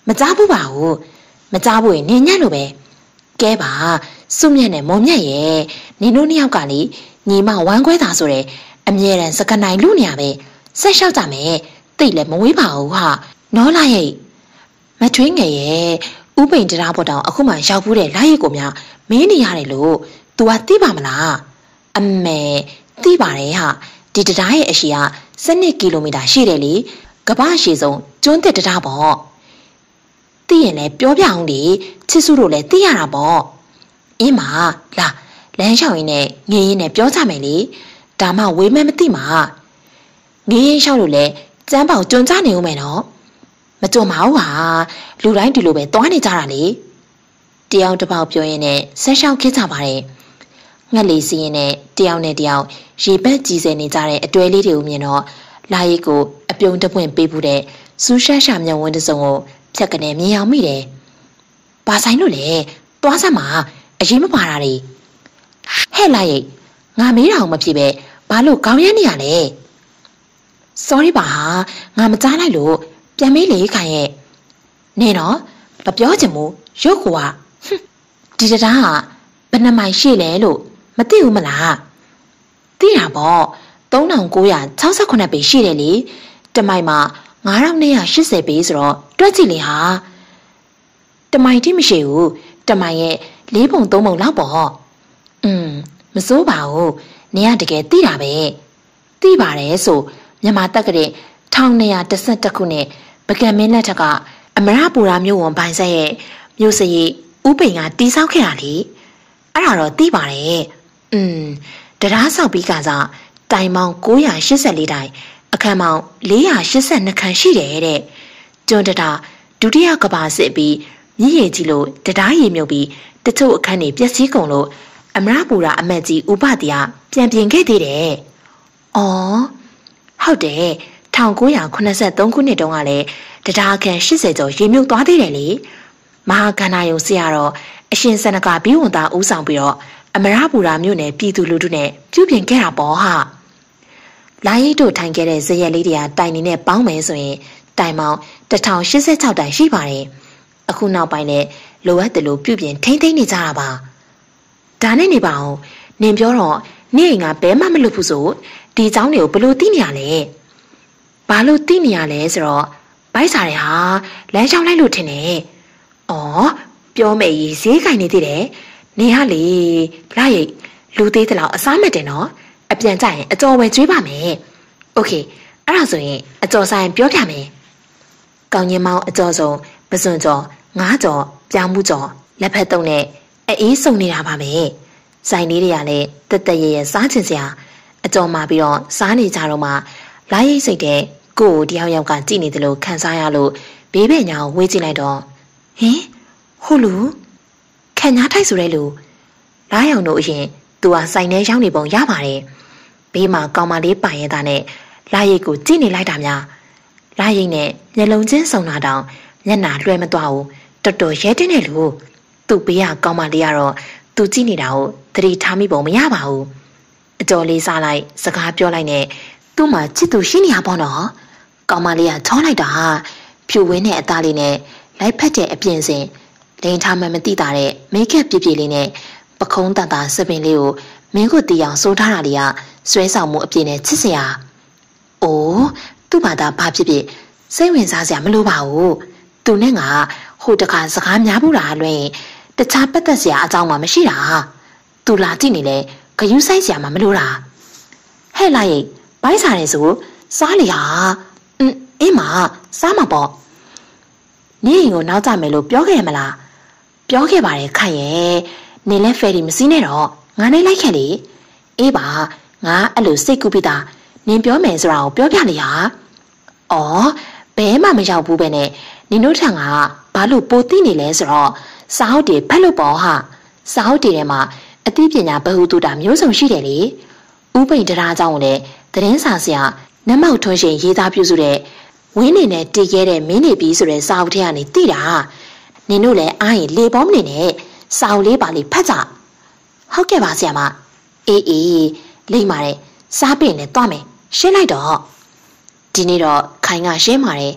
မကြားဘူးပါဘူးမကြားဘူးရင်နင်းညက်လို့ပဲကဲပါစုမြတ်နဲ့မော်မြတ်ရဲ့နင်တို့နှစ်ယောက်ကလေညီမဝမ်းခွဲတာဆိုတဲ့အမြဲတမ်းစကနိုင်လူနေရပဲဆက်လျှောက်ကြမယ်တိတ်လည်းမဝေးပါဘူးဟာနော်လာရဲ့မထွေးငယ်ရဲ့ဥပိန်တရားပေါ်တောင်အခုမှရောက်ဘူးတဲ့လာရဲ့ကိုများမင်းနေရတယ်လို့ तू ကသိပါမလားအမေသိပါတယ်ဟာဒီတရားရဲ့အရှိကစနစ်ကီလိုမီတာရှိတယ်လေကမ္ဘာအရှိဆုံးကျွန်းတက်တရားပေါ့သိရင်လည်းပြောပြအောင်လေချစ်စုတို့လည်းသိရတာပေါ့အင်းမလာလမ်းလျှောက်ရင်းနဲ့ငေးရင်းနဲ့ပြောကြမယ်လေဒါမှဝေးမဲမသိမှာငေးရင်လျှောက်လို့လဲကျမ်းပေါင်ကျွန်းကြနေဦးမယ်နော်မကြုံပါဘူးဟာလူတိုင်းဒီလိုပဲသွားနေကြတာလေတယောက်တစ်ပေါက်ပြောရင်းနဲ့ဆက်လျှောက်ခဲ့ကြပါတယ်ငှက်လေးစီးရင်နဲ့တယောက်နဲ့တယောက်ရေပက်ကြီးစဲနေကြတဲ့အတွဲလေးတွေကိုမြင်တော့လာရီကိုအပြုံးတပွင့်ပေးဖို့တဲ့စူးရှားရှာမျက်ဝန်းတစ်စုံကိုဖြတ်ကနေမြင်အောင်မိတယ်။ဘာဆိုင်လို့လဲ။သွားစမ်းမှာအရင်မပါတာတွေဟဲ့လာရီငါမေးတာအောင်မဖြစ်ပဲဘာလို့ခေါင်းရမ်းနေရလဲ။ sorry ပါဟာငါမကြားလိုက်လို့ပြန်မေးလေခိုင်ရဲ့နေတော့မပြောချင်ဘူးရုပ်ကွာဒီတရားကဘယ်နှမိုင်ရှိလဲလို့မသိဘူးမလားသိတာပေါ့သုံးထောင်ကိုးရာခြောက်ဆယ်ခုနှစ်ပေရှိတယ်လေတမိုင်မှာငါးထောင်နှစ်ရာရှစ်ဆယ်ပေဆိုတော့တွက်ကြည့်လေဟာတမိုင်တိမရှိဘူးတမိုင်ရဲ့လေးပုံသုံးပုံလောက်ပေါ့อืมမစိုးပါဘူးနေရတကယ်သိတာပဲသိပါတယ်ဆိုမြန်မာတက်ကတဲ့တစ်ထောင်နှစ်ရာတစ်ဆယ့်တစ်ခုနဲ့ပကံမင်းလက်ထက်ကအမရပူရာမြို့ဝန်ပိုင်ဆက်ရဲ့မြို့စရိဥပိန်ကတီးဆောက်ခဲ့တာလေအဲ့ဒါတော့သိပါတယ်อืมတရားဆောက်ပြီးကစားတိုင်ပေါင်းကိုးရာရှစ်ဆယ်လေးတိုင်အခန်းပေါင်းလေးရာရှစ်ဆယ်နှစ်ခန်းရှိတယ်တဲ့ကျွန်းတတာဒုတိယကဘာစစ်ပြီးမြည်ရည်ကြီးလို့တရားရည်မြုပ်ပြီးတချို့အခန်းတွေပျက်စီးကုန်လို့အမရပူရာအမတ်ကြီးဥပတိယပြန်ပြင်ခဲ့သေးတယ်။အော်ဟုတ်တယ်တစ်ထောင်ကိုးရာခုနှစ်ဆယ်သုံးခုနှစ်တုန်းကလည်းတရားအခန်းရှစ်ဆယ်ကျော်ရည်မြုပ်သွားသေးတယ်လေမဟာကန္နာယုံဆရာတော်အရှင်စနကဘီဝန်သားဦးဆောင်ပြီးတော့အမရပူရာမြို့နယ်ပြည်သူလူထုနဲ့ပြုပြင်ခဲ့တာပေါ့ဟာလာရီတို့ထိုင်ခဲ့တဲ့ဇရက်လေးတွေကတိုင်နေနဲ့ပေါင်းမယ်ဆိုရင်တိုင်ပေါင်းတစ်ထောင်ရှစ်ဆယ်ခြောက်တိုင်ရှိပါတယ်အခုနောက်ပိုင်းလည်းလိုအပ်တယ်လို့ပြုပြင်ထိမ့်သိမ့်နေကြတာပါဒါနဲ့နေပါအောင်နင်ပြောတော့နေအိမ်ကဘဲမှမလုပ်ဘူးဆိုဒီเจ้าတွေကိုဘလို့သိနေရလဲဘာလို့သိနေရလဲဆိုတော့ဘိုက်စားတွေဟာလမ်းလျှောက်လိုက်လို့ထင်တယ်အော်ပြောမယ်ရေးဈေးကင်နေသေးတယ်နေရလေလာရိတ်လူသေးတဲ့လောက်အစားမတင်နော်အပြန်ကြရင်အကျော်ဝယ်ကျွေးပါမယ်โอเคအဲ့ဒါဆိုရင်အကျော်ဆိုင်ပြောပြမယ်ကောင်းရင်မောင်းအကျော်စုံပစွန်ကျော်ငါးကျော်ပြောင်းမှုကျော်လက်ဖက်တုံးနဲ့အေးစုံနေတာပါပဲဆိုင်လေးတွေကလည်းတက်တက်ရရစားချင်စရာအကျော်မှာပြီးတော့စားနေကြတော့မှလာရိတ်စိတ်တဲ့ကိုကိုတယောက်ယောက်ကကြည့်နေတယ်လို့ခံစားရလို့ဘေးဘက်ညာကိုဝေးကြည့်လိုက်တော့ဟင်ဟိုလူခံညာထိုက်ဆိုတဲ့လူလားရောင်တို့အရင်သူကစိုင်ထဲရောက်နေပုံရပါတယ်ဘေးမှာကောင်မလေးပိုင်ရတာနဲ့လာရိတ်ကိုကြည့်နေလိုက်တာများလာရိတ်နဲ့မျက်လုံးချင်းစုံတာတောင်မျက်နှာလွှဲမသွားဘူးတော်တော်ရဲတင်းတဲ့လူသူ့ဘေးကကောင်မလေးကတော့သူကြည့်နေတာကိုသတိထားမိပုံမရပါဘူးအကျော်လေးစားလိုက်စကားပြောလိုက်နဲ့သူ့မှာချစ်သူရှိနေရပေါ့နော်ကောင်မလေးကချောလိုက်တာဖြူဝင်းနဲ့အသားလေးနဲ့လိုက်ဖက်တဲ့အပြင်စင်လိန်ထားမှမသိတာတဲ့မိတ်ကပ်ပြပြလေးနဲ့ပခုံးတန်တာစပင်လေးကိုမင်းကိုတီအောင်စိုးထားတာလေးကဆွဲဆောင်မှုအပြည့်နဲ့ချစ်စရာ။အိုးသူ့ဘာသာဘာဖြစ်ဖြစ်စိတ်ဝင်စားစရာမလိုပါဘူး။သူနဲ့ငါဟိုတခါစကားများဘူးလားလွင်တခြားပတ်သက်စရာအကြောင်းမှမရှိတာ။သူလာကြည့်နေလေဂယုဆိုင်စရာမှမလိုတာ။ဟဲ့လိုက်ဘိုင်းစားနေဆိုစားလေဟာအင်းအင်းမစားမှာပေါ့။နေရင်ကိုနောက်ကြမယ်လို့ပြောခဲ့ရမလား။ပြောခဲ့ပါတယ်ခိုင်ရဲ့နေလဲဖယ်ရီမစည်းနဲ့တော့ငါနဲ့လိုက်ခဲ့လေအေးပါငါအဲ့လိုစိတ်ကူးပြီးသားနင်ပြောမယ်ဆိုတာကိုပြောပြလေဟာအော်ဘဲမှမရောက်ဘူးပဲနဲ့နင်တို့ထံကဘာလို့ပိုသိနေလဲဆိုတော့စာအုပ်တွေဖက်လို့ပေါ့ဟာစာအုပ်တွေထဲမှာအသိပညာဘဟုတုတာမျိုးစုံရှိတယ်လေဥပိန်တရားအကြောင်းကိုလည်းသတင်းစာဆရာနတ်မောက်ထွန်းရှင်ရေးသားပြုစုတဲ့ဝင်းနေနဲ့တည်ခဲ့တဲ့မင်းနေပြီးဆိုတဲ့စာအုပ်ထဲကနေသိတာနင်တို့လည်းအားရင်လေပေါမနေနဲ့စာအုပ်လေးပါလေးဖတ်ကြဟုတ်ကဲ့ပါဆရာမအေးအေးလိမ့်ပါတယ်စားပြင်နဲ့တွားမယ်ရှင်းလိုက်တော့ဒီနေ့တော့ခိုင်ကရှင်းပါတယ်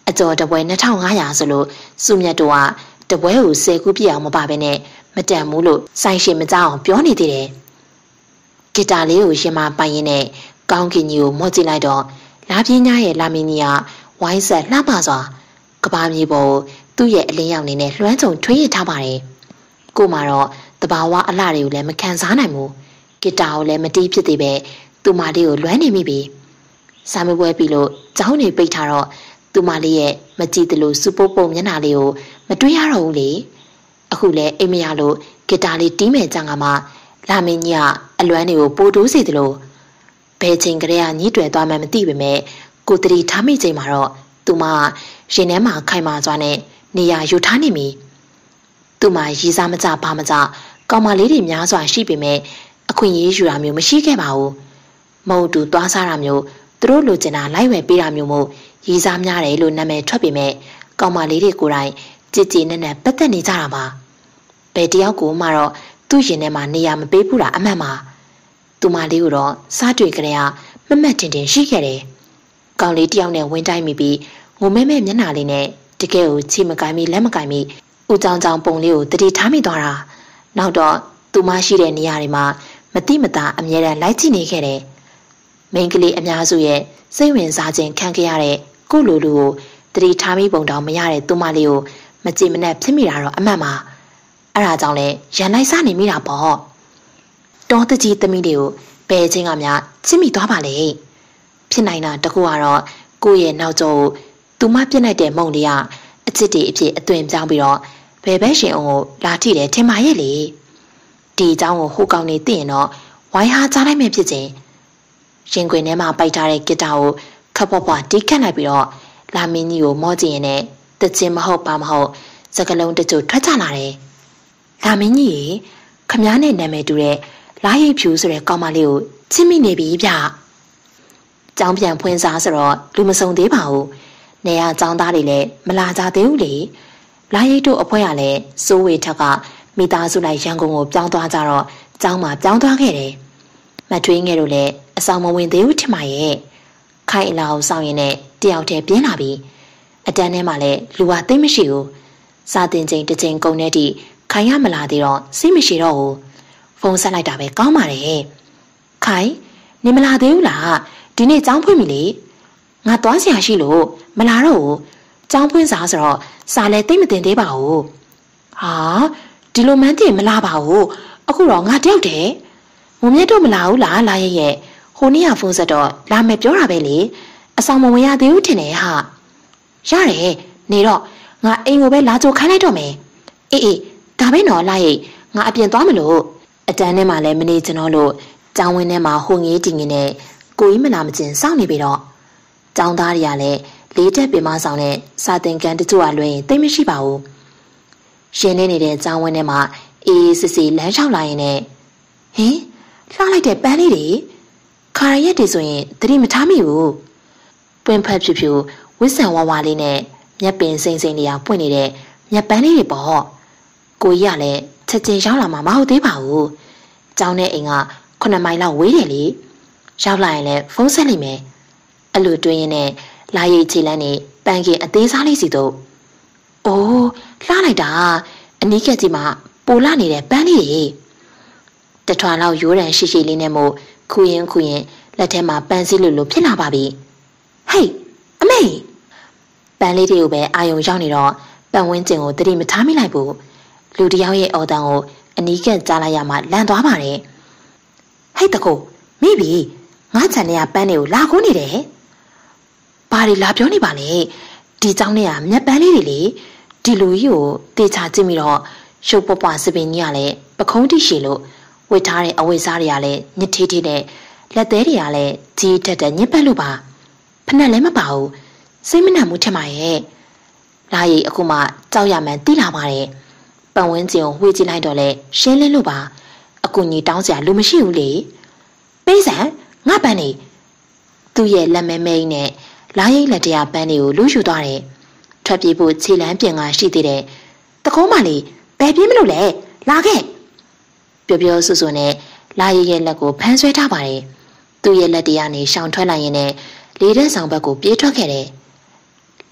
အကျော်တပွဲနှစ်ထောင်ငါးရာဆိုလို့စုမြတ်တို့ကတပွဲကိုဆယ်ခုပြည့်အောင်မပါဘဲနဲ့မတန်ဘူးလို့ဆိုင်ရှင်မကြောက်အောင်ပြောနေသေးတယ်ဂီတာလေးကိုရှင်မပိုင်ရင်းနဲ့ကောင်းကင်ကြီးကိုမော့ကြည့်လိုက်တော့လာပြင်းညာရဲ့လာမင်းကြီးကဝိုင်းဆက်လှပစွာကဘာမြေပေါ်သူ့ရဲ့အလင်းရောင်နေနဲ့လွှမ်းခြုံထွေးရထားပါတယ်ကိုမှတော့တဘာဝအလှတွေကိုလည်းမခံစားနိုင်ဘူးဂီတာကိုလည်းမတီးဖြစ်သေးပဲသူမလေးကိုလွမ်းနေမိပြီစာမေးပွဲပြီးလို့ကျောင်းနေပိတ်ထားတော့သူမလေးရဲ့မကြည့်သလိုစူပုတ်ပုံမျက်နှာလေးကိုမတွေ့ရတော့ဘူးလေအခုလဲအိမ်မရလို့ဂီတာလေးတီးမယ်ကြံကမှလာမင်းကြီးကအလွမ်းတွေကိုပိုတိုးစေသလိုဘယ်ချိန်ကလေးကညှိတွယ်သွားမှမသိပေမဲ့ကိုတရီထားမိချိန်မှာတော့သူမရင်ထဲမှာခိုင်မာစွာနဲ့နေရာယူထားနေပြီသူမရီစားမကြဘာမကြကောင်မလေးတွေများစွာရှိပေမဲ့အခွင့်အရေးယူတာမျိုးမရှိခဲ့ပါဘူးမဟုတ်တူသွားစားတာမျိုးသူတို့လိုချင်တာလိုက်ဝယ်ပေးတာမျိုးမို့ရီစားများတယ်လို့နာမည်ထွက်ပေမဲ့ကောင်မလေးတွေကိုယ်တိုင်ကြည်ကြည်နဲ့နဲ့ပတ်သက်နေကြတာပါဘယ်တယောက်ကိုမှတော့သူ့ရင်ထဲမှာနေရာမပေးဘူးလားအမှန်ပါသူမလေးကိုတော့စားတွေ့ကြတဲ့မမတ်တင်တင်ရှိခဲ့တယ်ကောင်လေးတယောက်နဲ့ဝင်တိုင်းမိပြီးငိုမဲမဲမျက်နှာလေးနဲ့တကယ်ကိုချီမကိုင်းမိလက်မကိုင်းမိဦးကြောင်ကြောင်ပုံလေးကိုတတိထားမိသွားတာနောက်တော့သူမရှိတဲ့နေရာတွေမှာမတိမတာအမြဲတမ်းလိုက်ကြည့်နေခဲ့တယ်မိန်းကလေးအများစုရဲ့စိတ်ဝင်စားခြင်းခံခဲ့ရတဲ့ကိုလူလူကိုတတိထားမိပုံတောင်မရတဲ့သူမလေးကိုမကြည်မနှက်ဖြစ်မိတာတော့အမှန်ပါအဲ့ဒါကြောင့်လဲရန်လိုက်စားနေမိတာပေါ့တောတကြီးသမီးတွေကိုဘယ်ချင်းကများချစ်မိသွားပါလေဖြစ်နိုင်တာတကူကတော့ကိုယ့်ရဲ့နောက်ကျောကိုသူမပြစ်လိုက်တဲ့မုံလေးကအချစ်တွေအဖြစ်အသွင်ပြောင်းပြီးတော့ဘယ်ဘက်ရှင်အောင်ကိုလာထိတယ်ထင်ပါရဲ့လေဒီအကြောင်းကိုဟိုကောင်နေသိရင်တော့ဝိုင်းဟာကြားလိုက်မယ်ဖြစ်ချင်းရင်ခွင်ထဲမှာပိုက်ထားတဲ့ဂီတာကိုခပ်ပွားပွားတီးခတ်လိုက်ပြီးတော့လာမင်းကြီးကိုမော့ကြည့်ရင်လည်းတချင်းမဟုတ်ပါမဟုတ်စကလုံးတချို့ထွက်ကြလာတယ်လာမင်းကြီးခမားနဲ့နာမည်တူတဲ့လာရိပ်ဖြူဆိုတဲ့ကောင်မလေးကိုချစ်မိနေပြီဗျကျောင်းပြန်ဖွင့်စားဆိုတော့လူမစုံသေးပါဘူးနေရကျောင်းသားတွေလည်းမလာကြသေးဘူးလေလာရိပ်တို့အဖွဲကလည်းစိုးဝေထက်ကမိသားစုလိုက်ရန်ကုန်ကိုပြောင်းသွားကြတော့ကျောင်းမှာပြောင်းသွားခဲ့တယ်မထွေးငယ်တို့လည်းအဆောင်မဝင်သေးဘူးထင်ပါရဲ့ခိုင်အလာကိုစောင့်ရင်နဲ့တယောက်တည်းပြင်းလာပြီအတန်းထဲမှာလည်းလူကသိမ့်မရှိဘူးစာတင်ချိန်တစ်ချိန်ကုန်တဲ့ထိခိုင်ရမလာသေးတော့စိတ်မရှိတော့ဘူးဖုန်းဆက်လိုက်တာပဲကောင်းပါတယ်ခိုင်နေမလာသေးဘူးလားဒီနေ့ကျောင်းဖွင့်ပြီလေငါသွားစရာရှိလို့မလာတော့ဘူးကျောင်းဖွင့်စားဆိုတော့စာလည်းသိမ့်မတင်သေးပါဘူးဟာဒီလိုမှန်းတည်မလာပါဘူးအခုတော့ငါတယောက်တည်းမုံမြတ်တို့မလာဘူးလားလာရဲ့ရဲ့ဟိုနေ့ကဖုန်းဆက်တော့လာမယ်ပြောတာပဲလေအဆောင်မဝင်ရသေးဘူးထင်တယ်ဟာရတယ်နေတော့ငါအိမ်ကိုပဲလာကြိုခိုင်းလိုက်တော့မယ်အေးအေးဒါပဲနော်လာရဲ့ငါအပြင်သွားမလို့အတန်းထဲမှာလည်းမနေချင်တော့လို့ကျောင်းဝင်းထဲမှာဟိုငေးတင်ငင်းနဲ့ကိုကြီးမလာမကျင်စောင့်နေပြီတော့ကျောင်းသားတွေကလည်းလေးတက်ပင်မဆောင်နဲ့စာသင်ခန်းတချို့ကလွှဲရင်သိမရှိပါဘူးရှင်နေနေတဲ့ကျောင်းဝင်းထဲမှာအေးစစ်စစ်လမ်းလျှောက်လာရင်လည်းဟင်လှလိုက်တဲ့ပန်းလေးတွေခါရရက်တွေဆိုရင်သတိမထားမိဘူးပွင့်ဖက်ဖြူဖြူဝစ်ဆန်ဝါဝါလေးနဲ့မျက်ပင်စိမ့်စိမ့်လေးအောင်ပွင့်နေတဲ့မျက်ပန်းလေးတွေပေါ့ကိုကြီးကလည်းချက်ချင်းရောက်လာမှမဟုတ်သေးပါဘူးကျောင်းနဲ့အိမ်ကခုနှစ်မိုင်လောက်ဝေးတယ်လေရောက်လာရင်လည်းဖုန်းဆက်လိမ့်မယ်အလိုတွင်းရင်နဲ့လာရိတ်ချီလန်းနေပန်းကင်အသေးစားလေးစီတို့အိုးလှလိုက်တာအနီးကက်ကြီးမှာပိုလာနေတဲ့ပန်းလေးတွေတထွာလောက်ရိုးရန်ရှိရှိလေးနဲ့မို့ခူရင်ခူရင်လက်ထဲမှာပန်းစည်းလိုလိုဖြစ်လာပါပြီဟေးအမေပန်းလေးတွေကိုပဲအာယုံရောက်နေတော့ပန်းဝင်းကျင်ကိုတတိမထားမိလိုက်ဘူးလူတယောက်ရဲ့အော်တန်ကိုအနီးကက်ကြားလိုက်ရမှလန့်သွားပါတယ်ဟိတ်တကူမိပြီငါချန်နေရပန်းတွေကိုလာခိုးနေတယ်ဘာတွေလာပြောနေပါလဲဒီเจ้าနဲ့ကမျက်ပန်းလေးတွေလေဒီလူကြီးကိုတေချာကြည့်ပြီးတော့ရုပ်ပွပွစပင်ကြီးကလည်းပခုံးတိရှိလို့ဝစ်ထားတဲ့အဝိစားတွေကလည်းညစ်ထေးထေးနဲ့လက်သေးတွေကလည်းကြီးတက်တက်ညစ်ပတ်လို့ပါဖက်နဲ့လည်းမပါဘူးစိတ်မနှံမှုထင်ပါရဲ့လာရီအခုမှကြောက်ရမှန်တိလာပါတယ်ပန်ဝင်းကျင်ကိုဝှေ့ကြည့်လိုက်တော့လေရှင်းလင်းလို့ပါအကူကြီးတောင်းစရာလူမရှိဘူးလေပေးစံငါပန်းနေသူ့ရဲ့လက်မဲမဲနဲ့လာရိတ်လက်တရားပန်းတွေကိုလူယူသွားတယ်ထွက်ပြေးဖို့ခြေလမ်းပြင်ကရှိသေးတယ်တကုံးမလေးဘယ်ပြေးမလို့လဲလာခဲ့ပြောပြောဆူဆူနဲ့လာရိတ်ရဲ့လက်ကိုဖမ်းဆွဲထားပါတယ်သူ့ရဲ့လက်တရားနေရှောင်ထွက်လိုက်ရင်လည်းလေးတဲ့ဆောင်ဘက်ကိုပြေးထွက်ခဲ့တယ်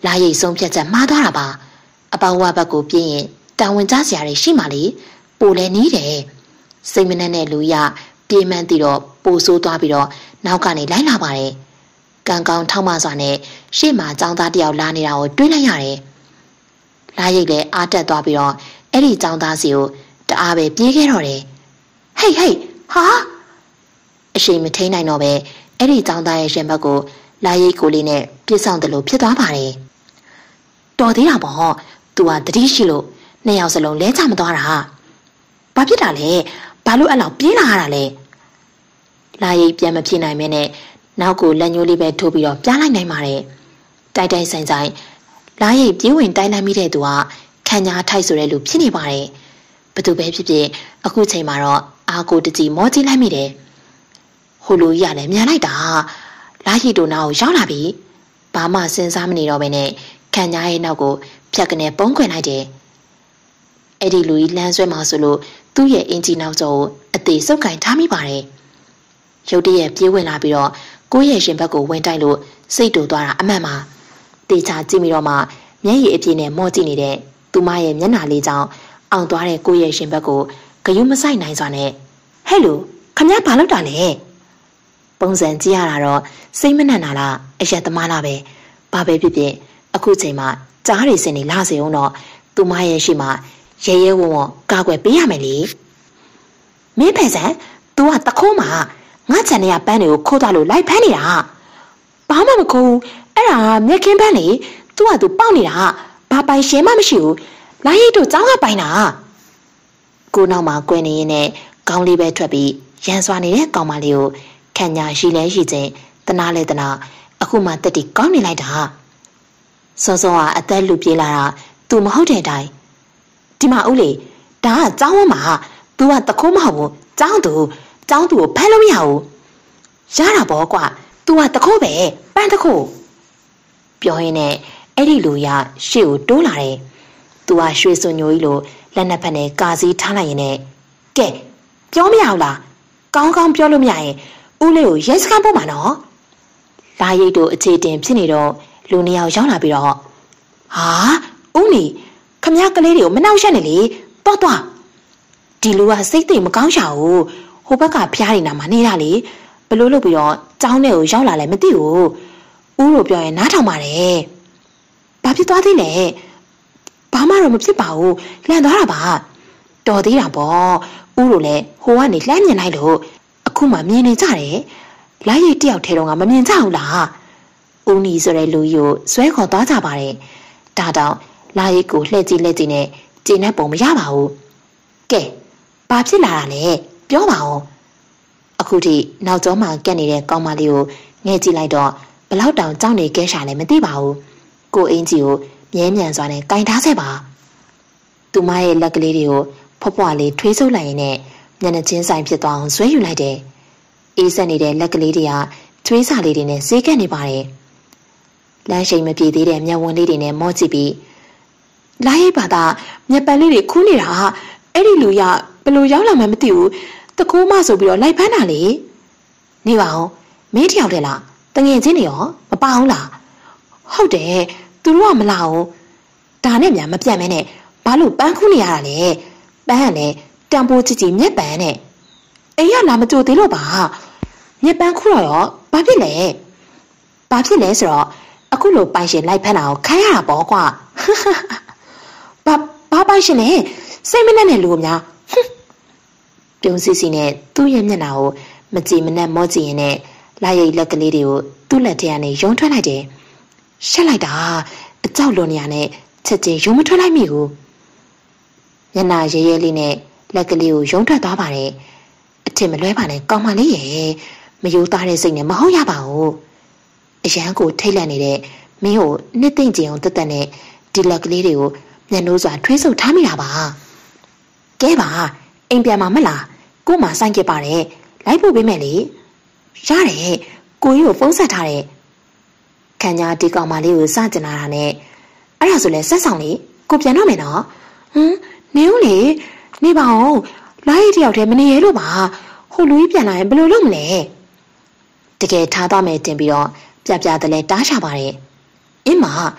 လာရိတ်ဆုံးဖြတ်ချက်မှားသွားတာပါအပေါဝဘက်ကိုပြင်းရင်တာဝန်ကျစရာတွေရှိမှလေပိုလဲနီးတယ်စိတ်မနှက်နဲ့လူရပြေးမှန်းပြီးတော့ပိုဆိုးသွားပြီးတော့နောက်ကနေလိုက်လာပါတယ်ကံကောင်းထောက်မစွာနဲ့ရှေ့မှာចောင်းသားတယောက်လာနေတာကိုတွေးလိုက်ရတယ်လာရိတ်လည်းအားတက်သွားပြီးတော့အဲ့ဒီចောင်းသားစီကိုတအားပဲပြေးခဲ့တော့တယ်ဟေးဟေးဟာအရှိန်မထိန်နိုင်တော့ပဲအဲ့ဒီចောင်းသားရဲ့ရှင်ဘက်ကိုလာရိတ်ကိုလေးနဲ့ပြစ်ဆောင်တယ်လို့ဖြစ်သွားပါတယ်တော်သေးတာပေါ့သူကတတိရှိလို့နှစ်ယောက်စလုံးလဲချမသွားတာဘာဖြစ်တာလဲဘာလို့အဲ့လောက်ပြေးလာရတာလဲလာရိတ်ပြန်မဖြစ်နိုင်မဲနဲ့နောက်ကိုလက်ညှိုးလေးပဲထိုးပြီးတော့ပြားလိုက်နိုင်ပါတယ်တိုက်တိုက်ဆိုင်ဆိုင်လာရိတ်ပြေးဝင်တိုင်းလိုက်မိတဲ့သူကခံညာထိုက်ဆိုတဲ့လူဖြစ်နေပါတယ်ဘသူပဲဖြစ်ဖြစ်အခုချိန်မှာတော့အာကိုတကြီးမောကြီးလိုက်မိတယ်ဟိုလိုကြီးကလည်းမြန်လိုက်တာလာရိတ်တို့နာကိုရောက်လာပြီဘာမှစဉ်းစားမနေတော့ဘဲနဲ့ခံညာရဲ့နောက်ကိုဖြတ်ကနေပုံးခွင်လိုက်တယ်အဲ့ဒီလူကြီးလမ်းဆွဲမှာဆိုလို့သူ့ရဲ့အင်ဂျီနောက်ကျော်ကိုအသေးစုပ်ကင်ထားမိပါတယ်ရုတ်တရက်ပြေးဝင်လာပြီးတော့ကိုယ့်ရဲ့ရှင်ဘက်ကိုဝင်တိုက်လို့စိတ်တူသွားတာအမှန်ပါတေချာကြည့်ပြီးတော့မှမျက်ရည်အပြည့်နဲ့မော့ကြည့်နေတဲ့သူမရဲ့မျက်နှာလေးကြောင့်အောင်သွားတဲ့ကိုယ့်ရဲ့ရှင်ဘက်ကိုဂယုမဆိုင်နိုင်စွာနဲ့ဟဲ့လူခမည်းဘာလုပ်တာလဲပုံစံကြည့်ရတာတော့စိတ်မနှံ့တာလားအရက်သမားလားပဲဘာပဲဖြစ်ဖြစ်အခုချိန်မှာကြားရည်စင်နေလာစေအောင်တော့သူမရဲ့ရှိမှရဲရဲဝံ့ဝံ့ကာကွယ်ပေးရမယ်လေမင်းဖက်ဆန် तू ကတခိုးမှာငါချန်နေရပန်းတွေကိုခိုးသွားလို့လိုက်ဖမ်းနေတာဘာမှမခိုးအဲ့ဒါမြက်ခင်းပန်းလေ तू က तू ပေါက်နေတာဘာပိုင်ရှင်မှမရှိဘူးလာရိတ်တို့ចောင်းကပိုင်တာကိုနောက်မှာကွယ်နေရင်နဲ့ကောင်းလေးပဲထွက်ပြီးရန်စွာနေတဲ့ကောင်မလေးကိုခံညာရှိလဲရှိချင်းတနာလဲတနာအခုမှတက်တီကောင်းနေလိုက်တာစောစောကအသက်လူပြေးလာတာ तू မဟုတ်တဲ့အတိုင်းဒီမှာဦးလေဒါကចောင်းဝမှာ तू ကတခိုးမဟုတ်ဘူးចောင်းသူចောင်းသူကိုဖမ်းလို့မရဘူးရတာပေါ့ကွာ तू ကတခိုးပဲပန်းတခိုးပြောရင်းနဲ့အဲ့ဒီလူရရှေ့ကိုတိုးလာတယ် तू ကရွှေစွန်ညိုကြီးလိုလက်နှစ်ဖက်နဲ့ကာစီးထားလိုက်ရင်နဲ့ကဲပြောမရဘူးလားကောင်းကောင်းပြောလို့မရရင်ဦးလေးကိုရဲစခန်းပို့မှာနော်လာရိတ်တို့အခြေတင်ဖြစ်နေတော့လူနှစ်ယောက်ရောက်လာပြီးတော့ဟာဦးနီခမရကလေးတွေကိုမနှောက်ရက်နဲ့လေတော့တော့ဒီလူကစိတ်သိမကောင်းရှာဘူးဟိုဘက်ကဖျားနေတာမှနေတာလေဘလို့လုပ်ပြီးတော့ကျောင်းထဲကိုရောက်လာလဲမသိဘူးဦးတို့ပြောရင်နားထောင်ပါတယ်ဘာဖြစ်သွားသေးလဲဘာမှတော့မဖြစ်ပါဘူးလှန်သွားတာပါတော်သေးတာပေါ့ဦးတို့လည်းဟိုကနေလှမ်းမြင်လိုက်လို့အခုမှမြင်နေကြတယ်လာရိတ်တယောက်ထဲတော့ငါမမြင်ကြဘူးလားဦးနီဆိုတဲ့လူကြီးကိုဆွဲခေါ်သွားကြပါတယ်ဒါတောင်လာရိတ်ကိုလှည့်ကြည့်လှည့်ကြည့်နဲ့ကျင်းတဲ့ပုံမရပါဘူးကဲဘာဖြစ်လာတာလဲပြောပါဦးအခုထိနောက်ကျောမှာကက်နေတဲ့ကောင်မလေးကိုငဲ့ကြည့်လိုက်တော့ဘလောက်တောင်ကြောက်နေကဲရှာလဲမသိပါဘူးကိုအင်းကြီးကိုမြဲမြံစွာနဲ့ကင်ထားဆက်ပါသူမရဲ့လက်ကလေးတွေကိုဖွားဖွားလေးထွေးဆုပ်လိုက်ရင်နဲ့မျက်နှာချင်းဆိုင်ဖြစ်သွားအောင်ဆွဲယူလိုက်တယ်အေးဆက်နေတဲ့လက်ကလေးတွေကကျွေးစာလေးတွေနဲ့ဈေးကက်နေပါတယ်လမ်းရှိန်မပြေသေးတဲ့မျက်ဝန်းလေးတွေနဲ့မော့ကြည့်ပြီးလာရိတ်ပါတာမျက်ပန်းလေးတွေခူးနေတာအဲ့ဒီလူရဘယ်လိုရောက်လာမှမသိဘူးတကိုးမဆိုပြီးတော့လိုက်ဖမ်းတာလေနေပါအောင်မင်းတယောက်တည်းလားတငယ်ချင်းတွေရောမပါဘူးလားဟုတ်တယ်သူတို့ကမလာဘူးဒါနဲ့များမပြတ်မဲနဲ့ဘာလို့ပန်းခူးနေရတာလဲပန်းကလည်းတံပိုးချစ်ချစ်မျက်ပန်းနဲ့အိမ်ကလာမကြိုသေးလို့ပါမျက်ပန်းခူးတော့ရောဘာဖြစ်လဲဘာဖြစ်လဲဆိုတော့အခုလိုပိုင်ရှင်လိုက်ဖမ်းတာကိုခိုင်းရတာပေါ့ကွာဘာဘာပိုင်ရှင်လဲစိတ်မနဲ့နဲ့လူများပြုံးစီစီနဲ့သူ့ရဲ့မျက်နှာကိုမကြည်မနဲ့မော့ကြည့်ရင်နဲ့လာရိတ်လက်ကလေးတွေကိုသူ့လက်ထဲကနေယုံထွက်လိုက်တယ်ရှက်လိုက်တာအကြောက်လွန်နေရနဲ့ချက်ချင်းယုံမထွက်လိုက်မိဘူးမျက်နှာရဲရဲလေးနဲ့လက်ကလေးကိုယုံထွက်သွားပါတယ်အထင်မလွဲပါနဲ့ကောင်းမလေးရဲ့မယိုးသားတဲ့စိတ်နဲ့မဟုတ်ရပါဘူးအရန်ကိုထိတ်လန့်နေတဲ့မင်းကိုနှစ်သိမ့်ကြအောင်တက်တက်နဲ့ဒီလက်ကလေးတွေကိုမျက်နှိုးစွာထွေးဆုပ်ထားမိတာပါကဲပါအိမ်ပြန်မှာမလားကို့မှာစိုင်းကြပါတယ်လိုက်ဖို့ပေးမယ်လေရတယ်ကိုကြီးကိုဖုန်းဆက်ထားတယ်ခံညာဒီကောင်မလေးကိုစကြနာတာနဲ့အဲ့ဒါဆိုလဲဆက်ဆောင်လေကိုပြန်တော့မယ်နော်ဟမ်နေဦးလေနေပါအောင်လာရီတယောက်တည်းမနေရလို့ပါဟိုလူကြီးပြန်လာရင်ဘယ်လိုလုပ်မလဲတကယ်ထားသွားမယ်တင်ပြီးတော့ပြပြတယ်လဲတားချပါတယ်အင်းမ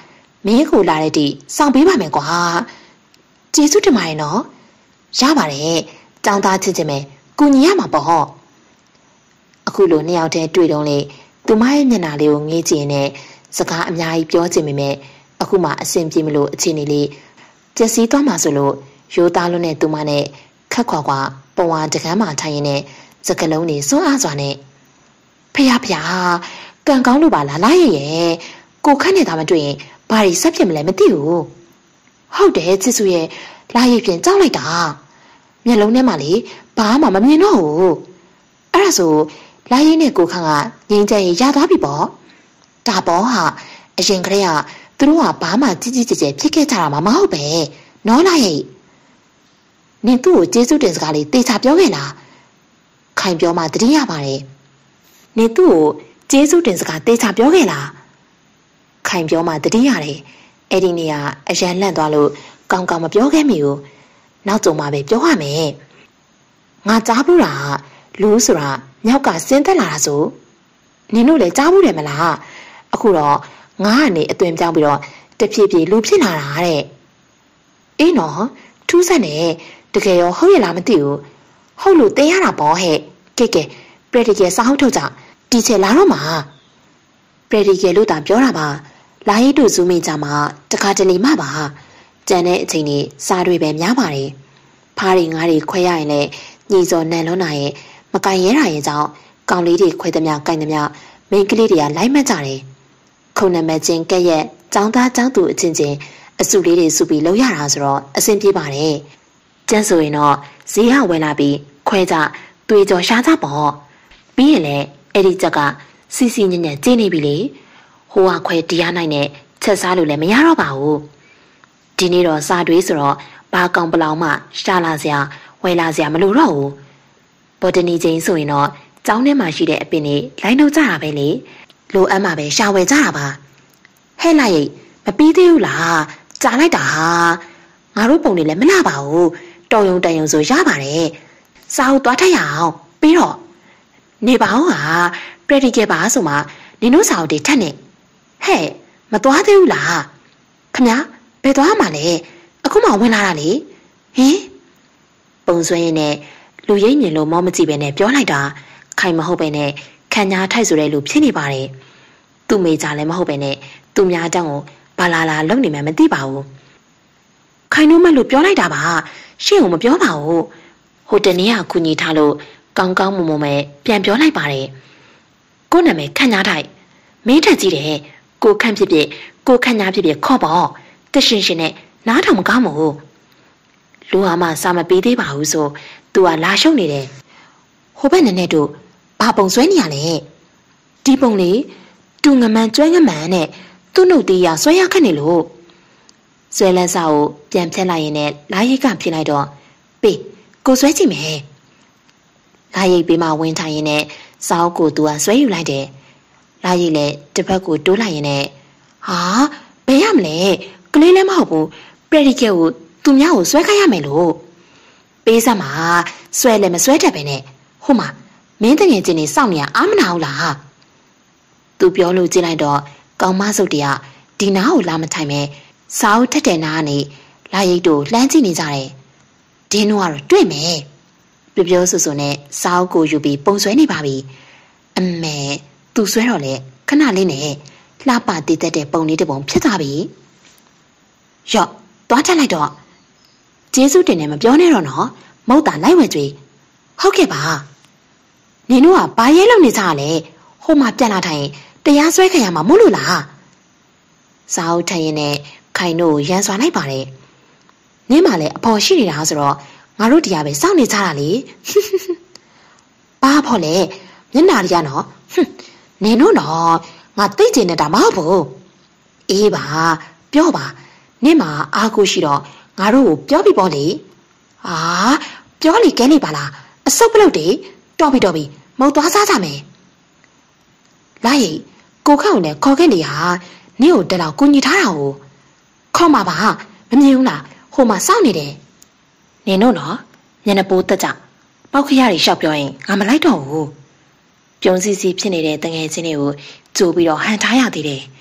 မင်းကိုလာတဲ့တိစောင့်ပေးပါမယ်ကွာကျေးဇူးတင်ပါတယ်နော်ရပါတယ်တောင်းသားချစ်ချင်မယ်ကူညီရမှာပေါ့အခုလိုနှစ်ယောက်တည်းတွေ့တော့လေသူမရဲ့မျက်နှာလေးကိုငေးကြည့်နေစကားအများကြီးပြောချင်ပေမဲ့အခုမှအဆင်ပြေမလို့အခြေအနေလေးပျက်စီးသွားမှဆိုလို့ရိုးသားလွန်းတဲ့သူမနဲ့ခက်ခွာခွာပုံဝါတကမ်းမှထိုင်ရင်းနဲ့စကလုံးတွေစွန့်အားစွာနဲ့ဖះဖះကံကောင်းလို့ပါလားလားရဲ့ရဲ့ကိုခန့်နေတာမတွေ့ရင်ဘာတွေဆက်ဖြစ်မလဲမသိဘူးဟုတ်တယ်ချစ်စုရဲ့လာရည်ပြင်ကြောက်လိုက်တာမျက်လုံးထဲမှာလေဘာမှမမြင်တော့ဘူးအဲ့ဒါဆိုလာရည်နဲ့ကိုခန့်ကငင်းကြရင်ရသွားပြီပေါ့ဒါပေါ့ဟာအရင်ကတည်းကသူတို့ကဘာမှကြီးကြီးကျယ်ကျယ်ဖြစ်ခဲ့ကြတာမှမဟုတ်ပဲနော်လာရည်နင်သူ့ကိုကျေးဇူးတင်စကားလေးတေချာပြောခဲ့လားခိုင်ပြောမှတတိယပါတယ်နင်သူ့ကိုကျေးဇူးတင်စကားတေချာပြောခဲ့လားခိုင်ပြောမှတတိယတယ်အဲ့ဒီနေရာအရန်လန့်သွားလို့ကောင်းကောင်းမပြောခဲ့မိဘူးနောက်ကြုံမှပဲပြောရမယ်ငါကြားဘူးတာလူဆိုတာမြောက်ကဆင်းသက်လာတာဆိုနင်တို့လည်းကြားဘူးတယ်မလားအခုတော့ငါကနေအသွင်ပြောင်းပြီးတော့တဖြည်းဖြည်းလူဖြစ်လာတာတဲ့အေးနော်ထူးဆန်းနေတကယ်ရောဟုတ်ရလားမသိဘူးဟုတ်လို့သိရတာပေါ့ဟဲ့ကဲကဲပရက်တီကယ်စာဟုတ်ထုတ်ကြတီချေလာတော့မှာပရက်တီကယ်လို့တာပြောတာပါလာရီတို့ဇူးမိကြမှာတခါတလေမှပါကြံတဲ့အချိန်ကြီးစားတွေပဲများပါတယ်ဖားရီငါးတွေခွဲရရင်လည်းညီစော်နန်လွန်းနိုင်ရဲ့မကင်ရဲတာရဲ့ကြောင့်ကောင်လေးတွေခွဲသမျှကင်သမျှမိန်းကလေးတွေကလိုက်မှတ်ကြတယ်ခုံနံပါတ်ချင်းကဲ့ရဲ့ចောင်းသားចောင်းသူအချင်းချင်းအစုလေးတွေစုပြီးလောက်ရတာဆိုတော့အဆင်ပြေပါတယ်ကျန်းဆိုရင်တော့ဈေးဟဝယ်လာပြီးခွဲကြသွေးကြော်ရှားကြပေါ့ပြီးရင်လည်းအဲ့ဒီချက်ကစီစီညံ့ညံ့ကျင်းနေပြီလေဟိုဟာခွဲတရားနိုင်နဲ့ချက်စားလို့လည်းမရတော့ပါဘူးဒီနေ့တော့စာတွေးဆိုတော့ဘာကောင်ပလောင်မှရှာလာစရာဝယ်လာစရာမလိုတော့ဘူးဘော်တနီချင်းဆိုရင်တော့ကျောင်းထဲမှာရှိတဲ့အပင်တွေလိုင်းနှုတ်ကြတာပဲလေလိုအပ်မှပဲရှာဝယ်ကြတာပါဟဲ့လိုက်မပြီးသေးဘူးလားကြားလိုက်တာဟာငါတို့ပုံတွေလည်းမလှပါဘူးတော်ရုံတန်ရုံဆိုရပါတယ်စာအုပ်သွားထည့်ရအောင်ပြီးတော့နေပါအောင်ဟာပရက်တီကယ်ပါဆိုမှနင်တို့စာအုပ်တွေထက်နေဟဲ့မသွားသေးဘူးလားခမဘယ်သွားမှလဲအခုမှဝင်လာတာလေဟင်ပုံဆွဲရင်နဲ့လူရိပ်မြင်လို့မောမကြည့်ပဲနဲ့ပြောလိုက်တာခိုင်မဟုတ်ပဲနဲ့ခံညာထိုက်ဆိုတဲ့လူဖြစ်နေပါတယ်သူ့မိကြလည်းမဟုတ်ပဲနဲ့သူများတောင်းကိုဘာလာလာလုံနေမှမသိပါဘူးခိုင်တို့မလို့ပြောလိုက်တာပါရှင့်ကိုမပြောပါဘူးဟိုတနေ့ကကူညီထားလို့ကောင်းကောင်းမွန်မွန်ပဲပြန်ပြောလိုက်ပါတယ်ကို့နာမည်ခံညာထိုက်မင်းထက်ကြီးတယ်ကိုခန့်ဖြစ်ဖြစ်ကိုခန့်ညာဖြစ်ဖြစ်ခေါ်ပေါ့တရှင်ရှင်နဲ့နားထောင်မကောင်းဘူးလူဟာမှစာမပေးသေးပါဘူးဆိုသူကလာရှုံနေတယ်ဟိုဘက်နည်းနည်းတို့ဘာပုံဆွဲနေရလဲဒီပုံလေးတူငမန်ကျွမ်းငမန်နဲ့သူ့နှုတ်သေးရဆွဲရခက်နေလို့ဆွဲလန်းစာကိုပြန်ဖြတ်လိုက်ရင်လည်းလာရိတ်ကဖြစ်လိုက်တော့ပေးကိုဆွဲကြည့်မယ်လာရိတ်ပေးမှဝင်ထိုင်ရင်လည်းစာအုပ်ကိုသူကဆွဲယူလိုက်တယ်လာရိတ်လည်းတစ်ဖက်ကိုတိုးလိုက်ရင်လည်းဟာဘယ်ရမလဲကလေးလည်းမဟုတ်ဘူးပရက်တီကယ်ကိုသူများကိုဆွဲခိုင်းရမယ်လို့ပေးစမ်းမှာဆွဲလည်းမဆွဲတတ်ပဲနဲ့ဟိုမှာမင်းတငယ်ချင်းနေစောင့်နေရအားမနာဘူးလားသူပြောလို့ကြည့်လိုက်တော့ကောင်းမစုတ်တရဒီနားကိုလာမထိုင်မဲစာအုပ်ထက်တဲ့နားကနေလာရိတ်တို့လှမ်းကြည့်နေကြတယ်ဒင်းတို့ကတော့တွေ့မယ်ပြောပြောဆိုဆိုနဲ့စာအုပ်ကိုယူပြီးပုံဆွဲနေပါပြီအမေသူဆွဲတော့လေခဏလေးနဲ့လှပတည်တတ်တဲ့ပုံလေးတစ်ပုံဖြစ်သွားပြီရော့သွားထက်လိုက်တော့ကျေးဇူးတင်နေမပြောနဲ့တော့နော်မဟုတ်တာလိုက်ဝဲကြွေးဟုတ်ကဲ့ပါနင်တို့ကဘာရဲလုံနေကြလဲဟိုမှာပြန်လာထိုင်တရားစွဲခံရမှာမို့လို့လားစာအုပ်ထိုင်ရင်နဲ့ခိုင်တို့ရန်စွာလိုက်ပါတယ်နင်းမှလည်းအဖော်ရှိနေတာဆိုတော့ငါတို့တရားပဲစောင့်နေကြတာလေဘာဖော်လဲမျက်နာရနော်နင်တို့တော့ငါသိကျင်နေတာမဟုတ်ဘူးအေးပါပြောပါနင့်မှာအားကိုရှိတော့ငါတို့ကိုပြောပြပေါ့လေဟာပြောလေကဲနေပါလားအစုပ်ပလုတ်တွေတော်ပြီတော်ပြီမဟုတ်သွားစားကြမယ်လာရီကိုခန့်ကိုလည်းခေါ်ခဲ့လေဟာနင့်ကိုတက်တော့ကိုညီထားတာကိုခေါ်မှာပါမမြင်ဘူးလားဟိုမှာစောင့်နေတယ်နင်တို့နော်ညနေပိုးတက်ကြပောက်ခရတွေရှောက်ပြောရင်ငါမလိုက်တော့ဘူးပြုံးစီစီဖြစ်နေတဲ့တငယ်ချင်းတွေကိုကြိုးပြီးတော့ဟန်ထားရသေးတယ်ဒ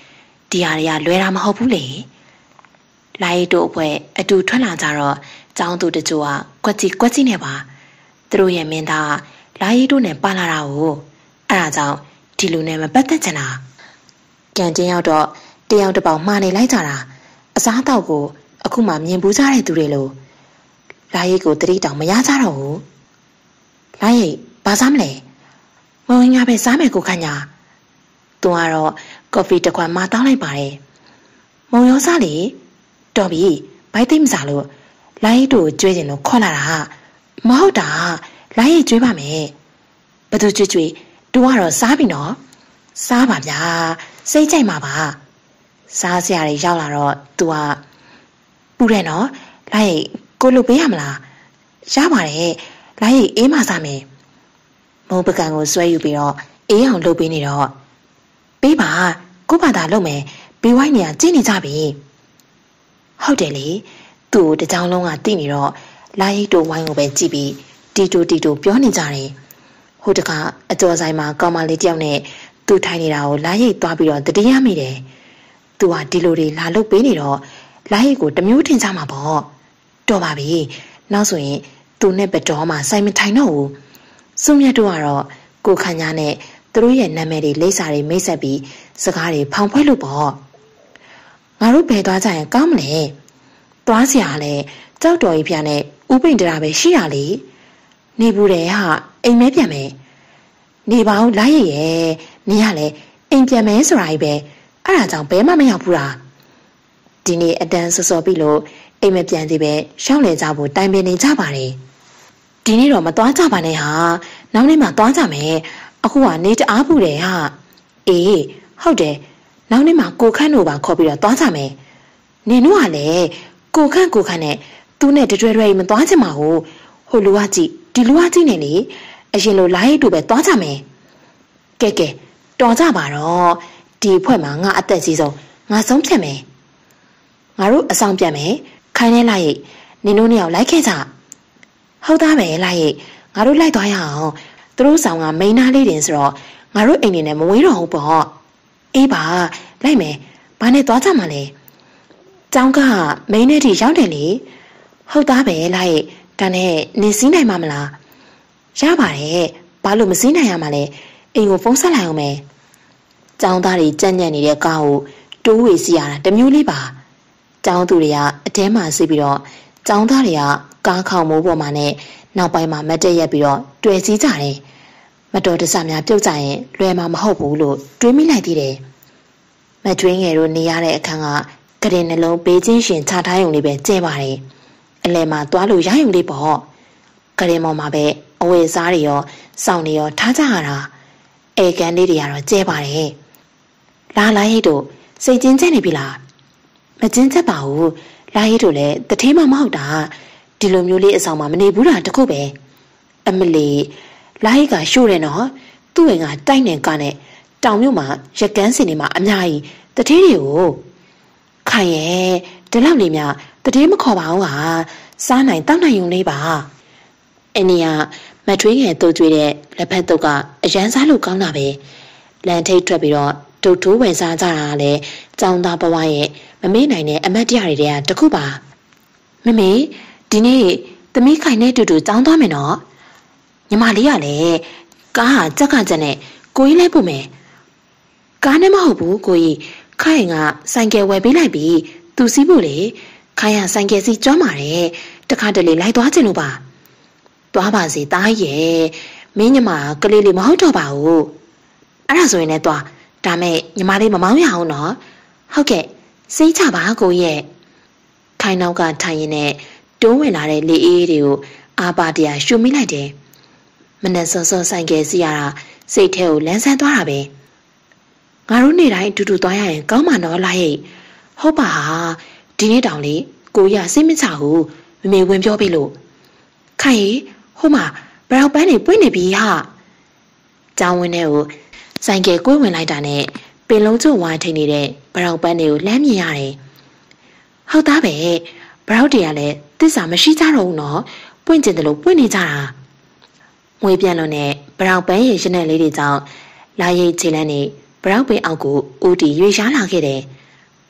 ဒီဟာတွေကလွယ်တာမဟုတ်ဘူးလေလာရီတို့အဖွဲအတူထွက်လာကြတော့ကျောင်းသူတချို့ကကွက်ကြီးကွက်ကြီးနဲ့ပါသူတို့ရဲ့မင်းသားလာရီတို့နဲ့ပါလာတာကိုအဲ့ဒါကြောင့်ဒီလူနဲ့မပတ်သက်ချင်တာကန်တင်းရောက်တော့တယောက်တစ်ပေါက်မှားနေလိုက်ကြတာအစားအသောက်ကိုအခုမှမြင်ဘူးကြတဲ့သူတွေလို့လာရီကိုတတိတောင်မရကြတော့ဘူးလာရီဘာစားမလဲမုံငါပဲစားမယ်ကိုခန့်ညာသူကတော့ကော်ဖီတစ်ခွက်မှတောင်းလိုက်ပါတယ်မုံရောစားလေတော်ပြီဘိုက်သိမစားလို့လာရီတို့ကျွေးကျင်လို့ခေါ်လာတာမဟုတ်တာလာရီကျွေးပါမယ်ဘသူကျွေးကျွေးတူကတော့စားပြီနော်စားပါဗျာစိတ်ကြိုက်မှာပါစားစရာတွေရောက်လာတော့ तू ကပူတယ်နော်လိုက်ကိုလုပ်ပေးရမလားရပါတယ်လိုက်အေးမစားမယ်မုံပကံကိုဆွဲယူပြီးတော့အေးအောင်လုပ်ပေးနေတော့ပေးပါကိုဘာသာလုပ်မယ်ဘေးဝိုင်းနေရကြည့်နေကြပြီဟုတ်တယ်လေသူ့တကြောင်လုံးကတိနေတော့လာရိတ်တို့ဝိုင်းကိုပဲကြည့်ပြီးတီတိုတီတိုပြောနေကြတယ်ဟိုတကအကျော်ဆိုင်မှာကောင်မလေးတယောက်နဲ့သူထိုင်နေတာကိုလာရိတ်သွားပြီးတော့တတိယမိတယ်သူကဒီလိုတွေလာလုပ်ပေးနေတော့လာရိတ်ကိုတမျိုးထင်ကြမှာပေါ့တော်ပါပြီနောက်ဆိုရင်သူနဲ့ဘတော်မှစိုက်မထိုင်တော့ဘူးစုမြတ်တို့ကတော့ကိုခန့်ညာနဲ့သူတို့ရဲ့နာမည်တွေလိပ်စာတွေမိတ်ဆက်ပြီးစကားတွေဖောင်ဖွဲလို့ပေါ့ငါတို့ဘယ်သွားကြရင်ကောင်းမလဲသွားစရာလဲကြောက်တော်ကြီးဖျားနဲ့ဥပိန်တရာပဲရှိရလေနေဘူးတယ်ဟာအိမ်မဲပြန်မယ်နေပါဦးလိုက်ရရဲ့နေရလဲအိမ်ပြန်မယ်ဆိုတာကြီးပဲအဲ့ဒါကြောင့်ဘဲမှမရောက်ဘူးလားဒီနေ့အတန်းစောစောပြီလို့အိမ်မပြန်သေးပဲရှောင်းလဲကြဖို့တိုင်ပင်နေကြပါတယ်ဒီနေ့တော့မသွားကြပါနဲ့ဟာနောက်နေ့မှသွားကြမယ်အခုကနေတအားပူတယ်ဟာအေးဟုတ်တယ်နောက်နေ့မှကိုခန့်တို့ပါခေါ်ပြီးတော့သွားကြမယ်နင်တို့ကလည်းကိုခန့်ကိုခန့်နဲ့သူနဲ့တတွဲတွဲမသွားချင်ပါဘူးဟိုလူကကြည့်ဒီလူကကြည့်နေလေအရင်လိုလိုက်တူပဲသွားကြမယ်ကဲကဲတော်ကြပါတော့ဒီဖွဲ့မှာငါအသက်ကြီးဆုံးငါဆုံးဖြတ်မယ်ငါတို့အဆောင်ပြန်မယ်ခိုင်းနေလိုက်နင်တို့နှစ်ယောက်လိုက်ခဲ့ကြဟုတ်သားပဲလိုက်ငါတို့လိုက်သွားရအောင်သူတို့ဆောင်ကမိန်းသားလေးတင်ဆိုတော့ငါတို့အိမ်နေနဲ့မဝေးတော့ဘူးပေါ့အေးပါလိုက်မယ်ဘာနဲ့သွားကြမှာလဲကျောင်းကမိန်းနဲ့တီရောက်တယ်လေဟုတ်သားပဲလိုက်ဒါနဲ့နင်စီးနိုင်မှာမလားရပါတယ်ဘာလို့မစီးနိုင်ရမှာလဲအိမ်ကိုဖုန်းဆက်လိုက်အောင်မယ်ကျောင်းသားတွေကြက်ညက်နေတဲ့ကားကိုတိုးဝေစီရတာတမျိုးလေးပါကျောင်းသူတွေကအတဲမှာစီးပြီးတော့ကျောင်းသားတွေကကားခေါင်မိုးပေါ်မှာနဲ့နောက်ပိုင်းမှာမတ်တက်ရက်ပြီးတော့တွေ့စည်းကြတယ်မတော်တဆများပြုတ်ကြရင်လွယ်မှာမဟုတ်ဘူးလို့တွေးမိလိုက်သေးတယ်မထွေးငယ်တို့နေရတဲ့အခန်းကကရင်နှလုံးပေးချင်းရှင်ချထားရုံလေးပဲကျဲပါတယ်အလဲမှာသွားလို့ရရုံလေးပေါ့ကရင်မော်မှာပဲအဝယ်စားတွေရောစောင့်နေရောထားကြရတာအေကန်လေးတွေကတော့ကျဲပါတယ်လာလာရိတ်တို့စိတ်ချင်းကျက်နေပြီလားမချင်းချက်ပါဘူးလာရိတ်တို့လည်းတထေးမမဟုတ်တာဒီလိုမျိုးလေးအဆောင်မှာမနေဘူးတာတခုပဲအမလီလာရိတ်ကရှို့တယ်နော်သူ့အိမ်ကတိုက်နေကနဲ့တောင်မြို့မှာရကန်းစင်နေမှာအများကြီးတထေးတွေကိုခိုင်ရဲ့ဒီလောက်လေးများတထေးမခေါ်ပါဘူးဟာစားနိုင်တောက်နိုင်ုံလေးပါအနီယာမထွေးငယ်တူကျွေးတဲ့လက်ဖက်တုပ်ကအရန်စားလို့ကောင်းတာပဲလန်ထိတ်ထွက်ပြီးတော့ဒုတ်ထိုးဝယ်စားကြတာလည်းចောင်းသားဘဝရဲ့မမေ့နိုင်တဲ့အမတ်တရားတွေကတခုပါမမေဒီနေ့သမီးခိုင်နဲ့တူတူចောင်းသွားမယ်နော်ညီမလေးကလည်းကားဟာကြက်ကကြက်နဲ့ကိုကြီးလိုက်ပို့မယ်ကားနဲ့မဟုတ်ဘူးကိုကြီးခိုင်ကဆိုင်ကယ်ဝယ်ပေးလိုက်ပြီသူစီးဖို့လေခိုင်ကဆိုင်ကယ်စီးကျွမ်းပါတယ်တခါတလေလိုက်သွားချင်လို့ပါသွားပါစေတားရဲ့မင်းညီမကလေးလေးမဟုတ်တော့ပါဘူးအဲ့ဒါဆိုရင်လည်းသွားဒါမဲ့ညီမလေးမမောင်းရအောင်နော်ဟုတ်ကဲ့စိတ်ချပါကိုရဲ့ခိုင်နောက်ကထိုင်ရင်နဲ့တွန်းဝင်လာတဲ့လေအေးတွေကိုအာပါတရာရှုမိလိုက်တယ်မနဲ့စောစောဆိုင်ကယ်စီရတာစိတ်ထဲကိုလန်းဆန်းသွားတာပဲငါတို့နေ့တိုင်းအတူတူသွားရရင်ကောင်းမှာနော်လာရဲ့ဟုတ်ပါဟာဒီနေ့တောင်လေကိုရစိတ်မချဘူးမမေဝင်ပြောပေးလို့ခိုင်ဟိုမှာဘရောက်ပန်းနေပွင့်နေပြီဟာကျောင်းဝင်းထဲကိုဆိုင်ကယ်ကိုဝင်လိုက်တာနဲ့ပင်လုံးကျုံဝိုင်းထိန်နေတဲ့ဘရောက်ပန်းတွေကိုလှမ်းမြင်ရတယ်ဟုတ်သားပဲဘရောက်တွေကလည်းတစ္ဆာမရှိကြတော့ဘူးနော်ပွင့်ကျင်တယ်လို့ပွင့်နေကြတာငွေပြန်လို့နဲ့ဘရောက်ပန်းရဲ့ရနက်လေးတွေကြောင့်လာရိတ်ခြေလန်းနေဘရောက်ပင်အောက်ကိုဦးတီရွေရှားလာခဲ့တယ်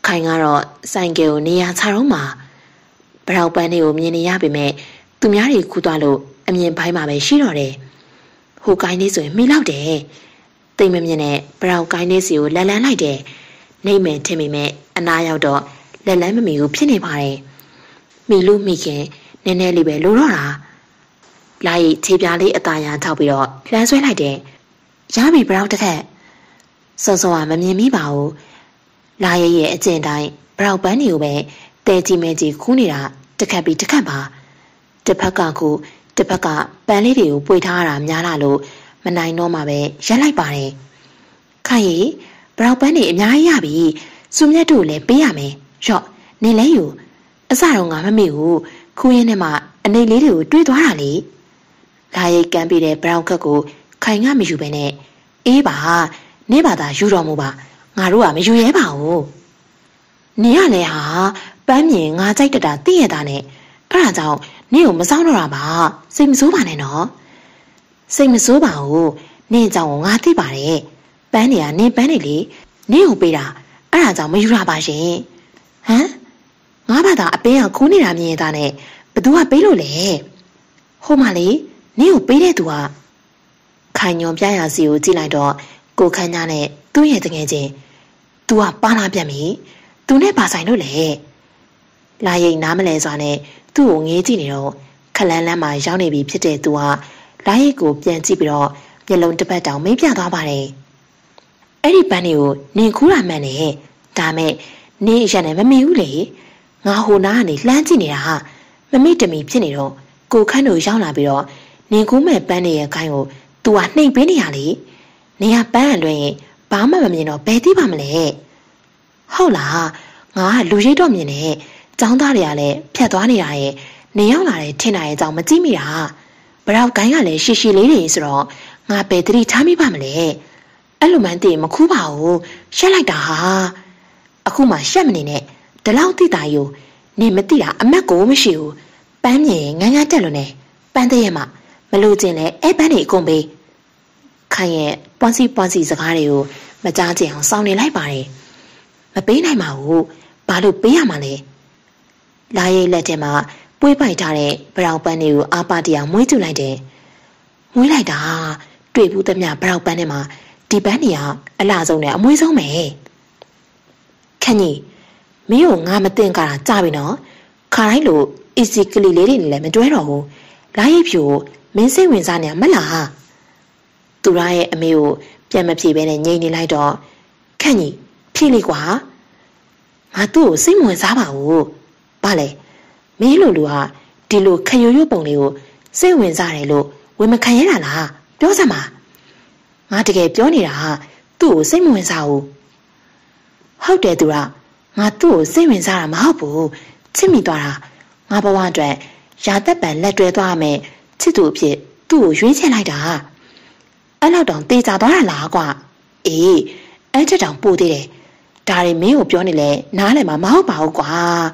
ခိုင်ကတော့ဆိုင်ကယ်ကိုနေရာချတော့မှာပရောက်ပန်းတွေကိုမြင်နေရပေမဲ့သူများတွေကူးသွားလို့အမြင်ပိုင်းမှာပဲရှိတော့တယ်ဟိုကိုင်းလေးဆိုရင်မိလောက်တယ်တိတ်မမြင်နဲ့ပရောက်ကိုင်းလေးစီကိုလက်လန်းလိုက်တယ်နေမယ်ထင်မိမဲ့အနာရောက်တော့လက်လန်းမမီကိုဖြစ်နေပါတယ်မိလို့မိခင်နည်းနည်းလေးပဲလိုတော့တာလာရီခြေပြားလေးအသာရထောက်ပြီးတော့လှမ်းဆွဲလိုက်တယ်ရပြီပရောက်တစ်ခက်စောစောကမမြင်မိပါဘူးလာရီရဲ့အကျင့်တိုင်းပရောက်ပန်းတွေကိုပဲတဲကြီးမဲကြီးခူးနေတာတစ်ခက်ပြီးတစ်ခက်ပါတစ်ဖက်ကကူတစ်ဖက်ကပန်းလေးတွေကိုပွေထားတာများလာလို့မနိုင်တော့မှပဲရက်လိုက်ပါတယ်ခိုင်ရီပရောက်ပန်းတွေအများကြီးရပြီစုမြတ်တို့လည်းပေးရမယ်ရော့နင်လဲယူအစတော့ငါမမေ့ဘူးခူးရင်းထဲမှာအနေလေးတွေကိုတွေးသွားတာလေလာရိတ်ကမ်းပြီးတဲ့ဘရောင်ခက်ကိုခိုင်ကမယူပဲနဲ့အေးပါနေပါသာယူတော်မူပါငါတို့ကမယူရဲပါဘူးနေရလဲဟာပန်းမြင်ငါကြိုက်တတာသိရတာနဲ့အဲ့ဒါကြောင့်နေကိုမစောင်းတော့တာပါစိတ်မဆိုးပါနဲ့နော်စိတ်မဆိုးပါဘူးနေကြောင့်ငါသိပါတယ်ပန်းနေကနေပန်းနေလေနေကိုပေးတာအဲ့ဒါကြောင့်မယူရပါရှင်ဟမ်ငါဘာသာအပင်းကခိုးနေတာမြင်ရတာနဲ့ဘသူကပေးလို့လဲဟိုမလေးနေကိုပေးတဲ့သူကခိုင်ညွန်ပြရစီကိုကြည့်လိုက်တော့ကိုခန်းညာနဲ့သူ့ရဲ့တငယ်ချင်း तू ကပါလာပြန်ပြီ तू နဲ့ပါဆိုင်လို့လေလာရိတ်နားမလဲစွာနဲ့သူ့ကိုငေးကြည့်နေတော့ခလန်းလန်းမှာရောက်နေပြီဖြစ်တဲ့ तू ကလာရိတ်ကိုပြန်ကြည့်ပြီးတော့မျက်လုံးတစ်ပတ်တောင်မိတ်ပြသွားပါတယ်အဲ့ဒီပန်းတွေကိုနင်ခူးတာမှန်တယ်ဒါမဲ့နင်ရနဲ့မမီဘူးလေငါဟိုနားကနေလှမ်းကြည့်နေတာဟာမမိတမီဖြစ်နေတော့ကိုခန့်တို့ရောက်လာပြီးတော့နင်ကူးမဲ့ပန်းနေရဲ့ခိုင်းကို तू ကနှိမ်ပေးနေရလေနင်ကပန်းအလွင်ဘာမှမမြင်တော့ဘယ်သိပါမလဲဟုတ်လားငါကလူရိတ်တော့မြင်နေចောင်းသားတွေကလည်းဖြတ်သွားနေတာရဲ့နေရောက်လာတဲ့ထင်တာရဲ့အကြောင်းမကြည့်မိတာဘရောက်ကိုင်းကလည်းရှီရှီလေးတွေဆိုတော့ငါဘယ်တတိထားမိပါမလဲအဲ့လိုမှန်းသိမခူးပါဘူးရှက်လိုက်တာဟာအခုမှရှက်မနေနဲ့ဒီလောက်သိတာယူနေမသိတာအမက်ကိုမရှိဘူးပန်းမြင်ငန်းငန်းတက်လို့နေပန်းတဲ့ရဲ့မှမလို့ခြင်းလဲအဲ့ပန်းတွေအကုန်ပေးခိုင်ရဲ့ပွန်စီပွန်စီစကားတွေကိုမကြားကြအောင်စောင့်နေလိုက်ပါတယ်မပေးနိုင်ပါဘူးဘာလို့ပေးရမှာလဲလာရိတ်လက်ထဲမှာပွေးပိုက်ထားတဲ့ဘရောင်ပန်းတွေကိုအာပါတရားမွေးကျလိုက်တယ်မွေးလိုက်တာတွေ့ဘူးသမျှဘရောင်ပန်းထဲမှာဒီပန်းတွေကအလှဆုံးနဲ့အမွေးဆုံးပဲခန့်ကြီးမင်းကိုငါမသိင်္ကာတာကြပြီနော်ခါတိုင်းလို့အီစီကလီလေးတွေနဲ့လည်းမတွဲတော့ဘူးလာရိတ်ဖြူကိုမင်းစိတ်ဝင်စားနေမလားသူရရဲ့အမေကိုပြန်မဖြေဘဲနဲ့ငြိမ်နေလိုက်တော့ခန့်ကြီးဖြေလိုက်ကွာငါသူ့ကိုစိတ်ဝင်စားပါဘူးဘာလဲမင်းလိုလူဟာဒီလိုခရွရွပုံလေးကိုစိတ်ဝင်စားတယ်လို့ဝင်မခံရတာလားပြောစမ်းပါငါတကယ်ပြောနေတာဟာသူ့ကိုစိတ်မဝင်စားဘူးဟုတ်တယ်သူကငါသူ့ကိုစိတ်ဝင်စားတာမဟုတ်ဘူးချစ်မိသွားတာငါဘဝအတွက်ရာသက်ပံလက်တွဲသွားမယ်ချစ်သူအဖြစ်သူ့ကိုရွေးချယ်လိုက်တာအဲ့လောက်တောင်တေးကြသွားတာလားကွာအေးအဲ့ချက်တောင်ပို့သေးတယ်ဒါတွေမင်းကိုပြောနေလဲနားလည်းမမဟုတ်ပါဘူးကွာ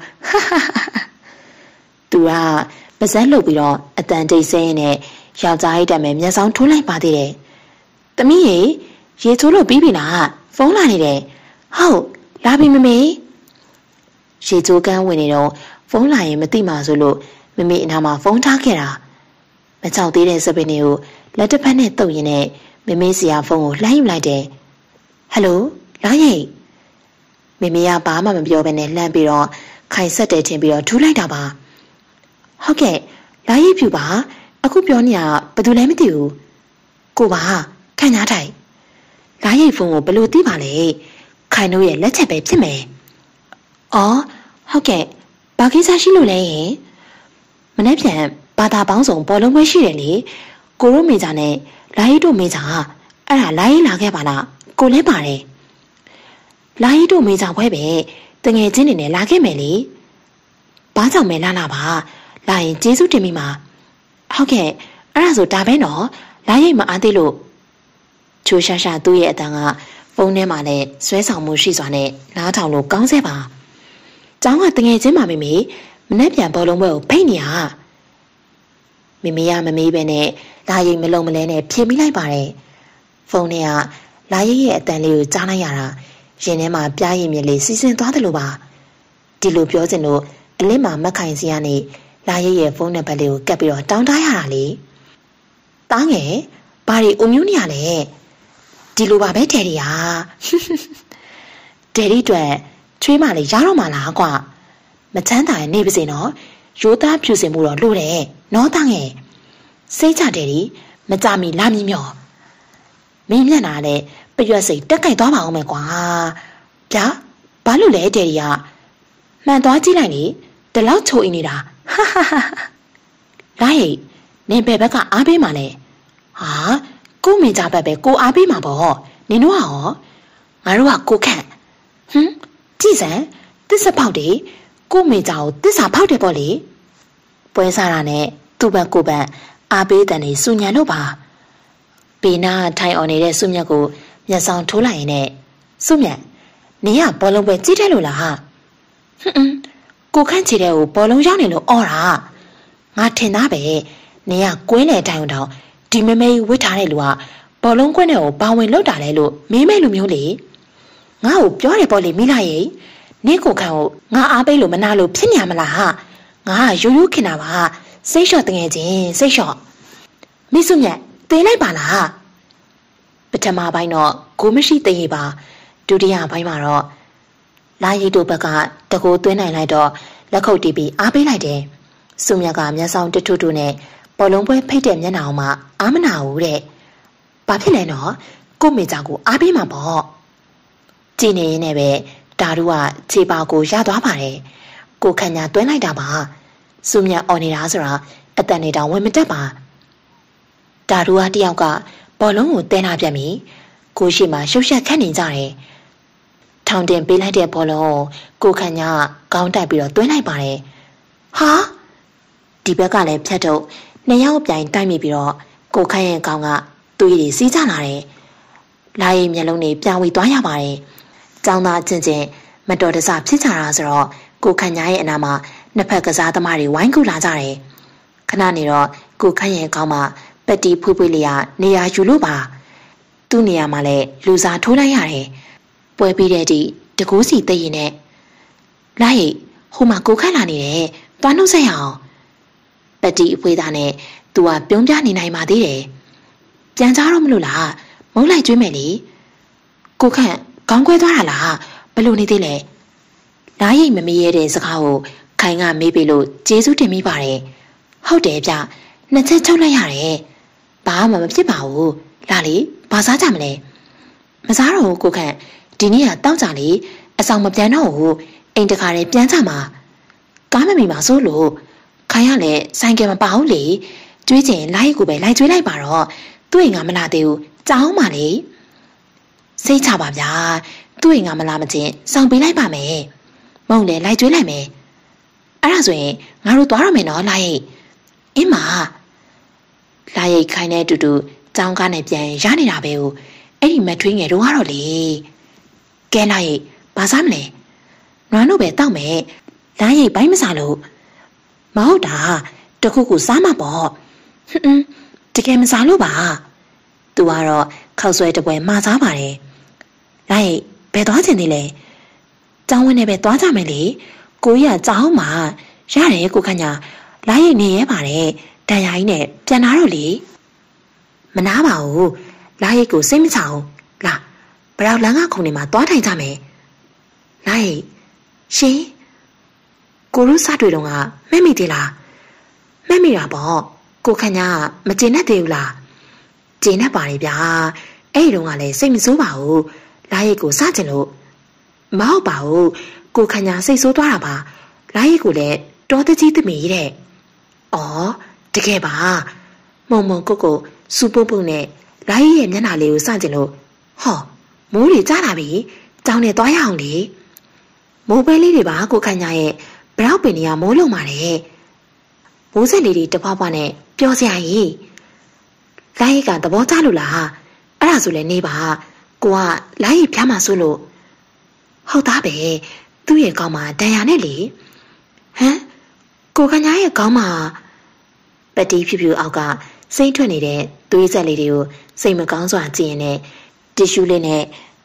သူကပါဇက်လှုပ်ပြီးတော့အတန်တိတ်ဆင်းနဲ့ယောက်ျားအိတ်တက်မဲ့မျက်စောင်းထိုးလိုက်ပါသေးတယ်သမီးရေရေချိုးလို့ပြီးပြီလားဖုန်းလာနေတယ်ဟုတ်လာပြီမမေရေချိုးကန်းဝင်နေတော့ဖုန်းလာရင်မသိမှဆိုလို့မမေအနာမှာဖုန်းထားခဲ့တာမချောက်သေးတဲ့စပင်းတွေကိုလက်တစ်ဖက်နဲ့တုပ်ရင်းနဲ့မမေစီယာဖုန်းကိုလှမ်းယူလိုက်တယ်ဟယ်လိုလာရိတ်မမေကဘာမှမပြောဘဲနဲ့လှမ်းပြီးတော့ခိုင်ဆက်တယ်ထင်ပြီးတော့ထူးလိုက်တာပါဟုတ်ကဲ့လာရိတ်ဖြူပါအခုပြောနေတာဘယ်သူလဲမသိဘူးကိုပါခန့်ညားထိုင်လာရိတ်ဖုန်းကိုဘယ်လိုသိပါလဲခိုင်တို့ရဲ့လက်ချက်ပဲဖြစ်မယ်အော်ဟုတ်ကဲ့ဘာကိစ္စရှိလို့လဲယင်မနေ့ပြန်ဘာသာပေါင်းစုံပေါ်လုံးပွဲရှိတယ်လေကိုတို့မိသားနဲ့လာရိတ်တို့မိသားအဲ့ဒါလာရိတ်လာခဲ့ပါလားကိုလည်းပါတယ်လာရိတ်တို့မိသားဖွဲပဲတငယ်ချင်းတွေနဲ့လာခဲ့မယ်လေဘာကြောင့်မဲလာလာပါလာရင်ကျေးဇူးတင်မိမှာဟုတ်ကဲ့အဲ့ဒါဆိုဒါပဲနော်လာရိတ်မအားသေးလို့ချိုးရှာရှာသူ့ရဲ့အတန်ကဖုန်းထဲမှာလည်းဆွဲဆောင်မှုရှိစွာနဲ့နားထောင်လို့ကောင်းစေပါကျောင်းကတငယ်ချင်းပါမေမေမနေ့ပြန်ဘောလုံးပွဲကိုဖိတ်နေရမေမေကမမေးပဲနဲ့လာရိတ်မလုံးမလဲနဲ့ဖြေမိလိုက်ပါတယ်ဖုန်းထဲကလာရိတ်ရဲ့အတန်လေးကိုကြားလိုက်ရတာရင်ထဲမှာပြားရည်မြစ်လေးစီးဆင်းသွားတယ်လို့ပါဒီလိုပြောစင်လို့အလင်းမှာမက်ခိုင်စီကနေလာရဲရဲ့ဖုန်းနံပါတ်လေးကိုကပ်ပြီးတော့တောင်းတရတာလေတားငယ်ဘာတွေအုံမျိုးနေရလဲဒီလိုပါပဲဒယ်ဒီဟာဒယ်ဒီအတွက်ချွေးမလေးရတော့မှလားကွာမချမ်းသာရင်နေပါစေနော်ရိုးသားဖြူစင်မှုတော့လို့တယ်နော်တားငယ်စိတ်ချဒယ်ဒီမကြမီလာမီမြော်မင်းမျက်နှာနဲ့ပရွက်စိတ်တက်ကြိုက်သွားပါအောင်မယ်ကွာဗျာဘာလို့လဲဒယ်ဒီကမှန်သွားကြည့်လိုက်လေဒီလောက်ချိုအင်းနေတာဟာဟာဟာလာရိတ်နင်ဘယ်ဘက်ကအားပေးမှလဲဟာကိုမိကြဘက်ပဲကိုအားပေးမှာပေါ့နင်တို့ကရောငါတို့ကကိုခန့်ဟမ်ကြည့်စမ်းသစ္စာဖောက်တယ်ကိုမိကြကိုသစ္စာဖောက်တယ်ပေါ့လေပွဲစားတာနဲ့သူ့ဘက်ကိုဘက်အားပေးတဲ့နေစုညံလို့ပါပေနာထိုင်အောင်နေတဲ့စုမြတ်ကိုမျက်စောင်ထိုးလိုက်ရင်နဲ့စုမြတ်နင်ကဘောလုံးပဲကြည့်တယ်လို့လားဟွန်းကိုခန့်ချီတဲ့ကိုဘောလုံးရောက်နေလို့အော်တာငါထင်သားပဲနင်ကကွင်းလေတိုင်တောင်ဒီမမေဝစ်ထားတဲ့လူကဘောလုံးကွင်းနဲ့ကိုပါဝင်လောက်တာလဲလို့မေးမဲ့လူမျိုးလေငါ့ကိုပြောတယ်ပေါ့လေမိလာရဲ့နင့်ကိုခန့်ကိုငါအားပေးလို့မနာလို့ဖြစ်နေရမလားဟာငါကရိုးရိုးခင်တာပါစိတ်လျှော့တငယ်ချင်းစိတ်လျှော့မိစုမြတ်တင်လိုက်ပါလားပထမပိုင်းတော့ကိုမရှိတည်ပါဒုတိယပိုင်းမှာတော့လာရီတို့ဘက်ကတကိုးသွင်းနိုင်လိုက်တော့လက်ခုပ်တီးပြီးအားပေးလိုက်တယ်စုမြတ်ကမျက်စောင်တထွတ်ထွတ်နဲ့ပေါ်လုံးပွဲဖိတ်တဲ့မျက်နှာအောင်မှအားမနာဘူးတဲ့ဘာဖြစ်လဲနော်ကိုမေကြောင်ကိုအားပေးမှာပေါ့ကြည်နေရင်းနဲ့ပဲဒါတို့ကခြေပါကိုရသွားပါတယ်ကိုခန့်ညာသွင်းလိုက်တာပါစုမြတ်အော်နေတာဆိုတာအတန်နေတောင်ဝင်မတက်ပါဒါတို့ကတယောက်ကဘောလုံးကိုတဲနာပြတ်ပြီးကိုရှိမှရှုပ်ရှက်ခတ်နေကြတယ်ထောင်တင်ပေးလိုက်တဲ့ဘောလုံးကိုခန့်ညာကောင်းတိုက်ပြီးတော့သွင်းလိုက်ပါတယ်ဟာဒီဘက်ကလည်းဖြတ်တော့နှစ်ယောက်ပြိုင်တိုက်မိပြီးတော့ကိုခန့်ရဲ့ကောင်းကသွေးတွေစီးကြလာတယ်လာရီမျက်လုံးတွေပြောင်းဝေသွားရပါတယ်ကျောင်းသားချင်းချင်းမတော်တဆဖြစ်ကြတာဆိုတော့ကိုခန့်ညာရဲ့အနာမှာနှစ်ဖက်ကစားသမားတွေဝိုင်းကူလာကြတယ်ခဏနေတော့ကိုခန့်ရဲ့ကောင်းမှာပက်တီဖွေးဖွေးလေးကနေရာယူလို့ပါသူ့နေရာမှာလည်းလူစားထိုးလိုက်ရတယ်ပွဲပြီးတဲ့ဒီတကူးစီတည့်ရင်နဲ့လာရိတ်ဟိုမှာကိုခန့်လာနေတယ်သွားနှုတ်ဆက်ရအောင်ပက်တီအဖွေးသားနဲ့သူကပြုံးပြနေနိုင်ပါသေးတယ်ပြန်ကြတော့မလို့လားမုန်းလိုက်ကျွေးမယ်လေကိုခန့်ခေါင်းခွဲသွားတာလားဘယ်လိုနေသေးလဲလာရိတ်မမေးရတဲ့စကားကိုခိုင်ကမေးပြီလို့ကျေးဇူးတင်မိပါတယ်ဟုတ်တယ်ဗျနှစ်ချက်ချုပ်လိုက်ရတယ်ဘာမှမဖြစ်ပါဘူးလာလေဘာစားကြမလဲမစားတော့ဘူးကိုခန့်ဒီနေ့ကတောက်ကြလေအဆောင်မပြန်တော့ဘူးအိမ်တခါတည်းပြန်ကြမှာကားမမီမှာစိုးလို့ခိုင်ကလည်းဆိုင်ကယ်မပါဘူးလေကျွေးချင်လိုက်ကိုပဲလိုက်ကျွေးလိုက်ပါတော့သူ့အိမ်ကမလာသေးဘူးကြောင်းပါလေစိတ်ချပါဗျာသူ့အိမ်ကမလာမချင်းစောင့်ပေးလိုက်ပါမယ်မဟုတ်လေလိုက်ကျွေးလိုက်မယ်အဲ့ဒါဆိုရင်ငါတို့သွားရမယ်နော်လာရိတ်အင်းမလာရိတ်ခိုင်နဲ့တူတူကြောင်းကားနဲ့ပြန်ရနေတာပဲဦးအဲ့ဒီမထွေးငယ်တို့ကတော့လေကဲလာရိတ်ဘာစားမလဲနွားတို့ပဲတောက်မယ်လာရိတ်ဘိုင်းမစားလို့မဟုတ်တာတခုခုစားမှာပေါ့ဟွန်းတကယ်မစားလို့ပါသူကတော့ခောက်ဆွဲတပွဲမှားစားပါတယ်လာရိတ်ဘယ်သွားချင်သေးလဲကျောင်းဝင်းနဲ့ပဲသွားကြမယ်လေကိုကြီးကကြောင်းမှာရတယ်ကိုခန့်ညာလာရိတ်နေရဲပါတယ်တန်ရာကြီးနဲ့ပြန်လာတော့လေမနာပါဘူးလာရိတ်ကိုစိတ်မချအောင်လာဘရောက်လန်းကခုံနေမှာသွားထိုင်ကြမယ်လာရိတ်ရှင်ကိုရုစားတွေတော့ကမှတ်မိသေးလားမှတ်မိတာပေါ့ကိုခန့်ညာမကျင်နဲ့သေးဘူးလားကျင်နဲ့ပါတယ်ဗျာအဲ့ဒီတော့ကလည်းစိတ်မဆိုးပါဘူးလာရိတ်ကိုစားချင်လို့မဟုတ်ပါဘူးကိုခန့်ညာစိတ်ဆိုးသွားတာပါလာရိတ်ကိုလည်းတော်တကြီးသမီးတဲ့။အော်တကယ်ပါ။မုံမုံကုတ်ကုတ်စူပုတ်ပုတ်နဲ့လာရိတ်ရဲ့မျက်နှာလေးကိုစကြင်လို့ဟောမိုးတွေကြားလာပြီ။ကြောင်နဲ့သွားရအောင်လေ။မိုးပဲလေးတွေပါကိုခန့်ညာရဲ့ဘရောက်ပင်တွေကမိုးလုံးပါတယ်။မိုးဆက်လေးတွေတပွားပွားနဲ့ပျော်စရာကြီး။လာရိတ်ကသဘောကျလို့လား။အဲ့ဒါဆိုလည်းနေပါ။ကိုကလာရိတ်ဖျားမှဆိုလို့ဟုတ်သားပဲ။သူ့ရဲ့ကောင်းမှာတန်ရာနဲ့လေ။ဟမ်ကိုခန့်ညာရဲ့ကောင်းမှာပတီးဖြူဖြူအောက်ကစိတ်ထွက်နေတဲ့သွေးဆက်လေးတွေကိုစိတ်မကောင်းစွာကြည့်ရင်လည်းတီရှူးလေးနဲ့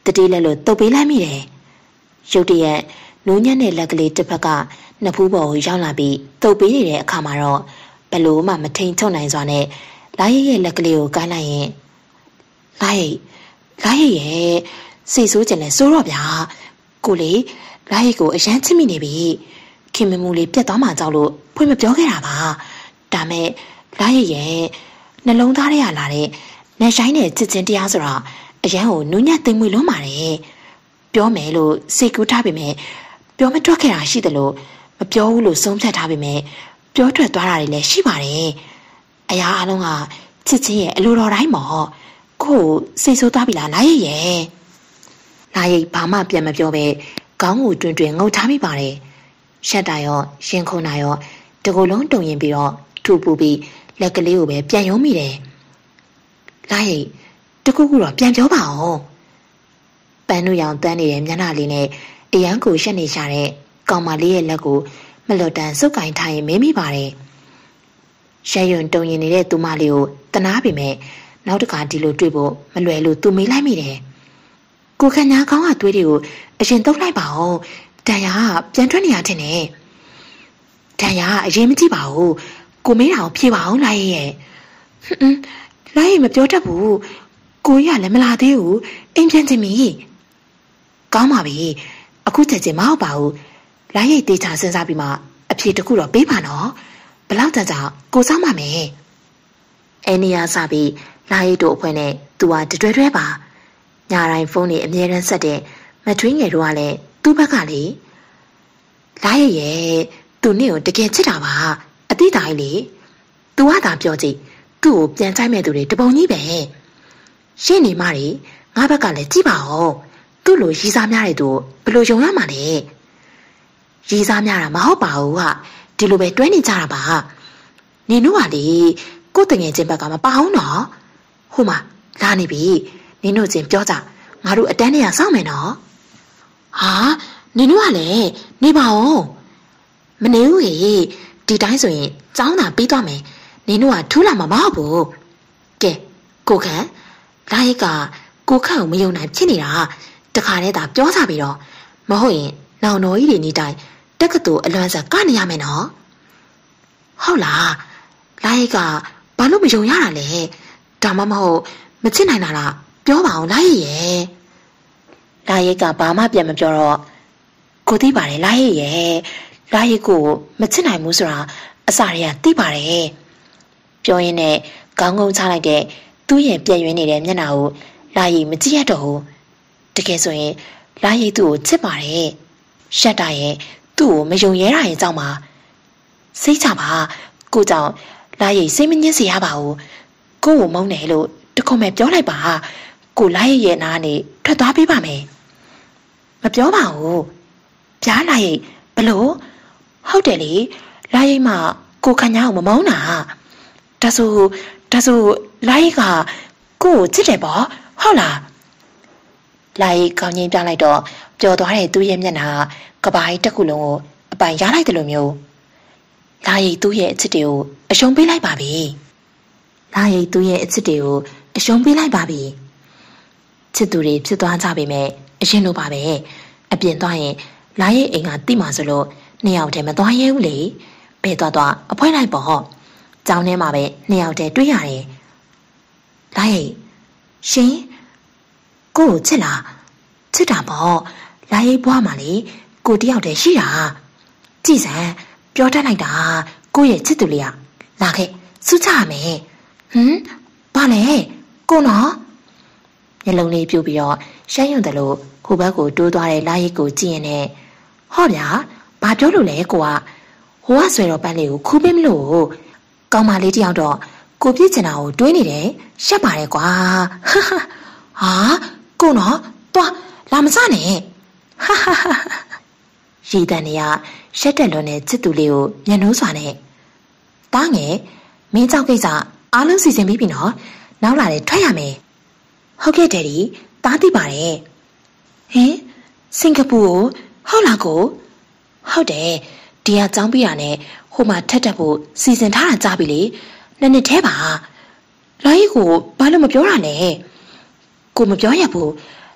တတိလည်းလို့တုတ်ပေးလိုက်မိတယ်ရုတ်တရက်နူးညံ့တဲ့လက်ကလေးတစ်ဖက်ကနှစ်ဖူးပေါ်ကိုရောက်လာပြီးတုတ်ပေးနေတဲ့အခါမှာတော့ဘလို့မှမထိန်ချုံနိုင်စွာနဲ့လာရရဲ့လက်ကလေးကိုကိုင်းလိုက်ရင်လာရလာရရဲ့စိတ်ဆိုးကြတယ်ဆိုတော့ဗျာကိုလေလာရကိုအရန်ချစ်မိနေပြီခင်မမှုလေးပြတ်သွားမှကြောက်လို့ဖွင့်မပြောခဲ့တာပါဒါမဲ့လာရရဲ့နှလုံးသားထဲရလာတဲ့နေဆိုင်တဲ့ချစ်ချင်းတရားဆိုတာအရန်ကိုနူးညံ့သိမ်မွေ့လွန်းပါတယ်ပြောမယ်လို့စိတ်ကူးထားပေမဲ့ပြောမထွက်ခဲ့တာရှိတယ်လို့မပြောဘူးလို့ဆုံးဖြတ်ထားပေမဲ့ပြောထွက်သွားတာတွေလည်းရှိပါတယ်အရာအလုံးကချစ်ချင်းရဲ့အလိုတော်တိုင်းမော်ကိုစိတ်ဆိုးသွားပြီလားလာရရဲ့လာရဘာမှပြန်မပြောပဲခေါင်းကိုတွင်တွင်ငုံထားမိပါတယ်ရှက်တာရောရှင်ခုန်တာရောတကူလုံးတုံရင်ပြီးတော့ထူပူပြီးလက်ကလေးကိုပဲပြန်ယုံမိတယ်လာရတကူကူတော့ပြန်ပြောပါအောင်ပန်းနုရောင်တန်းနေတဲ့မျက်နှာလေးနဲ့အရန်ကိုရှက်နေကြတဲ့ကောင်မလေးရဲ့လက်ကိုမလွတ်တမ်းစုပ်ကင်ထားရင်မေးမိပါတယ်ရှက်ရွံတုံရင်နေတဲ့သူမလေးကိုတနာပေမဲ့နောက်တခါဒီလိုတွေ့ဖို့မလွယ်လို့သူမေးလိုက်မိတယ်ကိုခညာကောင်းကသွေးတွေကိုအရင်တုပ်လိုက်ပါဦးတန်ရာကပြန်ထွက်နေရတဲ့နဲ့တန်ရာကအရင်မကြည့်ပါဘူးကိုမေးတာကိုဖြေပါအောင်လိုက်ရဲ့ဟွန်းလိုက်ရင်မပြောတတ်ဘူးကိုရလည်းမလာသေးဘူးအိမ်ပြန်ချင်ပြီကောင်းပါပြီအခုချက်ချင်းမဟုတ်ပါဘူးလိုက်ရိတ်တေချာစဉ်းစားပြီးမှအဖြေတစ်ခုတော့ပေးပါနော်ဘလောက်တန်ကြာကိုစောင်းပါမယ်အဲနေရာစပြီးလိုက်ရိတ်တို့အဖွဲနဲ့သူကတွဲတွဲပါညာတိုင်းဖုန်းတွေအမြဲတမ်းဆက်တဲ့မထွေးငယ်တို့ကလည်းသူ့ဘက်ကလေလိုက်ရိတ်ရဲ့သူနေ့ကိုတကယ်ချစ်တာပါအတိတိုင်းလေသူကသာပြောကြည့်သူ့ကိုပြန်ချိုက်မဲ့သူတွေတပုံကြီးပဲရှင်းနေမှလေငါဘက်ကလည်းကြည့်ပါဦးသူ့လိုရီစားများတဲ့သူဘယ်လိုယုံရမှာလဲရီစားများတာမဟုတ်ပါဘူးဟာဒီလိုပဲတွဲနေကြတာပါနင်တို့ကလေကိုယ်တငယ်ချင်းဘက်ကမပါအောင်နော်ဟိုမှာလာနေပြီနင်တို့ချင်းပြောကြငါတို့အတန်းနေရစောင့်မယ်နော်ဟာနင်တို့ကလည်းနေပါဦးမနေဘူးဟေ့ဒီတိုင်းဆိုရင်ကျောင်းသာပြီးသွားမယ်နင်တို့ကထူးလာမှာမဟုတ်ဘူးကဲကိုခန့်လာရကကိုခန့်ကိုမယုံနိုင်ဖြစ်နေတာတခါတည်းသာပြောစားပြီးတော့မဟုတ်ရင်နောင်တော်ကြီးတွေနေတိုင်းတက္ကသိုလ်အလွမ်းစားကနေရမယ်နော်ဟုတ်လားလာရကဘာလို့မယုံရတာလဲဒါမှမဟုတ်မချစ်နိုင်တာလားပြောပါအောင်လာရရဲ့လာရကဘာမှပြန်မပြောတော့ကိုသိပါတယ်လာရရဲ့လာရကိုမချစ်နိုင်ဘူးဆိုတာအစတည်းကသိပါတယ်ပြောရင်းနဲ့ခေါင်းငုံချလိုက်တဲ့သူ့ရဲ့ပြည့်ရွှင်နေတဲ့မျက်နှာကိုလာရမကြည့်ရတော့ဘူးတကယ်ဆိုရင်လာရသူ့ကိုချစ်ပါတယ်ရှက်တာရဲ့သူ့ကိုမယုံရဲတာရဲ့ကြောင့်ပါစိတ်ချပါကိုကြောင့်လာရစိတ်မညစ်စေရပါဘူးကိုကိုမုန်းတယ်လို့တခုံးမဲ့ပြောလိုက်ပါကိုလာရရဲ့နားနေထွက်သွားပေးပါမယ်မပြောပါဘူးပြားလာရဘလို့ဟုတ်တယ်လေလာရမှကိုခညာကိုမမုန်းတာဒါဆိုဒါဆိုလာရကကိုကိုချစ်တယ်ပေါ့ဟုတ်လားလာရကောင်းချင်းပြလိုက်တော့ပျော်သွားတဲ့သူ့ရဲ့မျက်နှာကဘာကြီးတစ်ခုလုံးကိုအပိုင်ရလိုက်တယ်လို့မျိုးလာရသူ့ရဲ့အချစ်တွေကိုအရှုံးပေးလိုက်ပါပြီလာရသူ့ရဲ့အချစ်တွေကိုအရှုံးပေးလိုက်ပါပြီချစ်သူတွေဖြစ်သွားကြပေမဲ့အရင်လိုပါပဲအပြင်သွားရင်လာရအိမ်ကတိမှဆိုလို့နှစ်ယောက်တည်းမသွားရဲဘူးလေဘယ်သွားသွားအဖွဲလိုက်ပေါ့ကျောင်းထဲမှာပဲနှစ်ယောက်တည်းတွေ့ရတယ်လာရရှင်ကိုကိုချစ်လားချစ်တာပေါ့လာရိပ်ဘွားမှာလေကိုတယောက်တည်းရှိတာကြည်စံပြောတတ်လိုက်တာကိုရဲ့ချစ်သူလေးကလာခဲ့စုချရမယ်ဟမ်ဘာလဲကိုနော်မျက်လုံးလေးပြူပြီးတော့ရှမ်းရုံတယ်လို့ဟိုဘက်ကိုတိုးသွားတဲ့လာရိပ်ကိုကြည့်ရင်လည်းဟောဗျာဘာပြောလို့လဲကိုကဟိုကဆွဲတော့ပန်းလေးကိုခူးပေးမလို့ကောင်းမလေးတယောက်တော့ကိုပြစ်ချင်တာကိုတွေးနေတယ်ရှက်ပါတယ်ကွာဟာကိုနော်တွားလာမစနဲ့ဟာဟာဟာရီတန်နေရရှက်တက်လွန်တဲ့ချစ်သူလေးကိုမျက်နှိုးစွာနဲ့တားငယ်မင်းကြောက်ကိစ္စအားလုံးစီစဉ်ပြီးပြီနော်နောက်လာတယ်ထွက်ရမယ်ဟုတ်ကဲ့တယ်ဒီတားသိပါတယ်ဟင်စင်ကာပူကိုဟုတ်လားကိုဟုတ်တယ်ဒီကကြောင်းပြရနဲ့ဟိုမှာထက်တက်ဖို့စီစဉ်ထားတာကြားပြီလေနှစ်နှစ်ထဲပါလာရီကိုဘာလို့မပြောတာလဲကိုမပြောရဘူး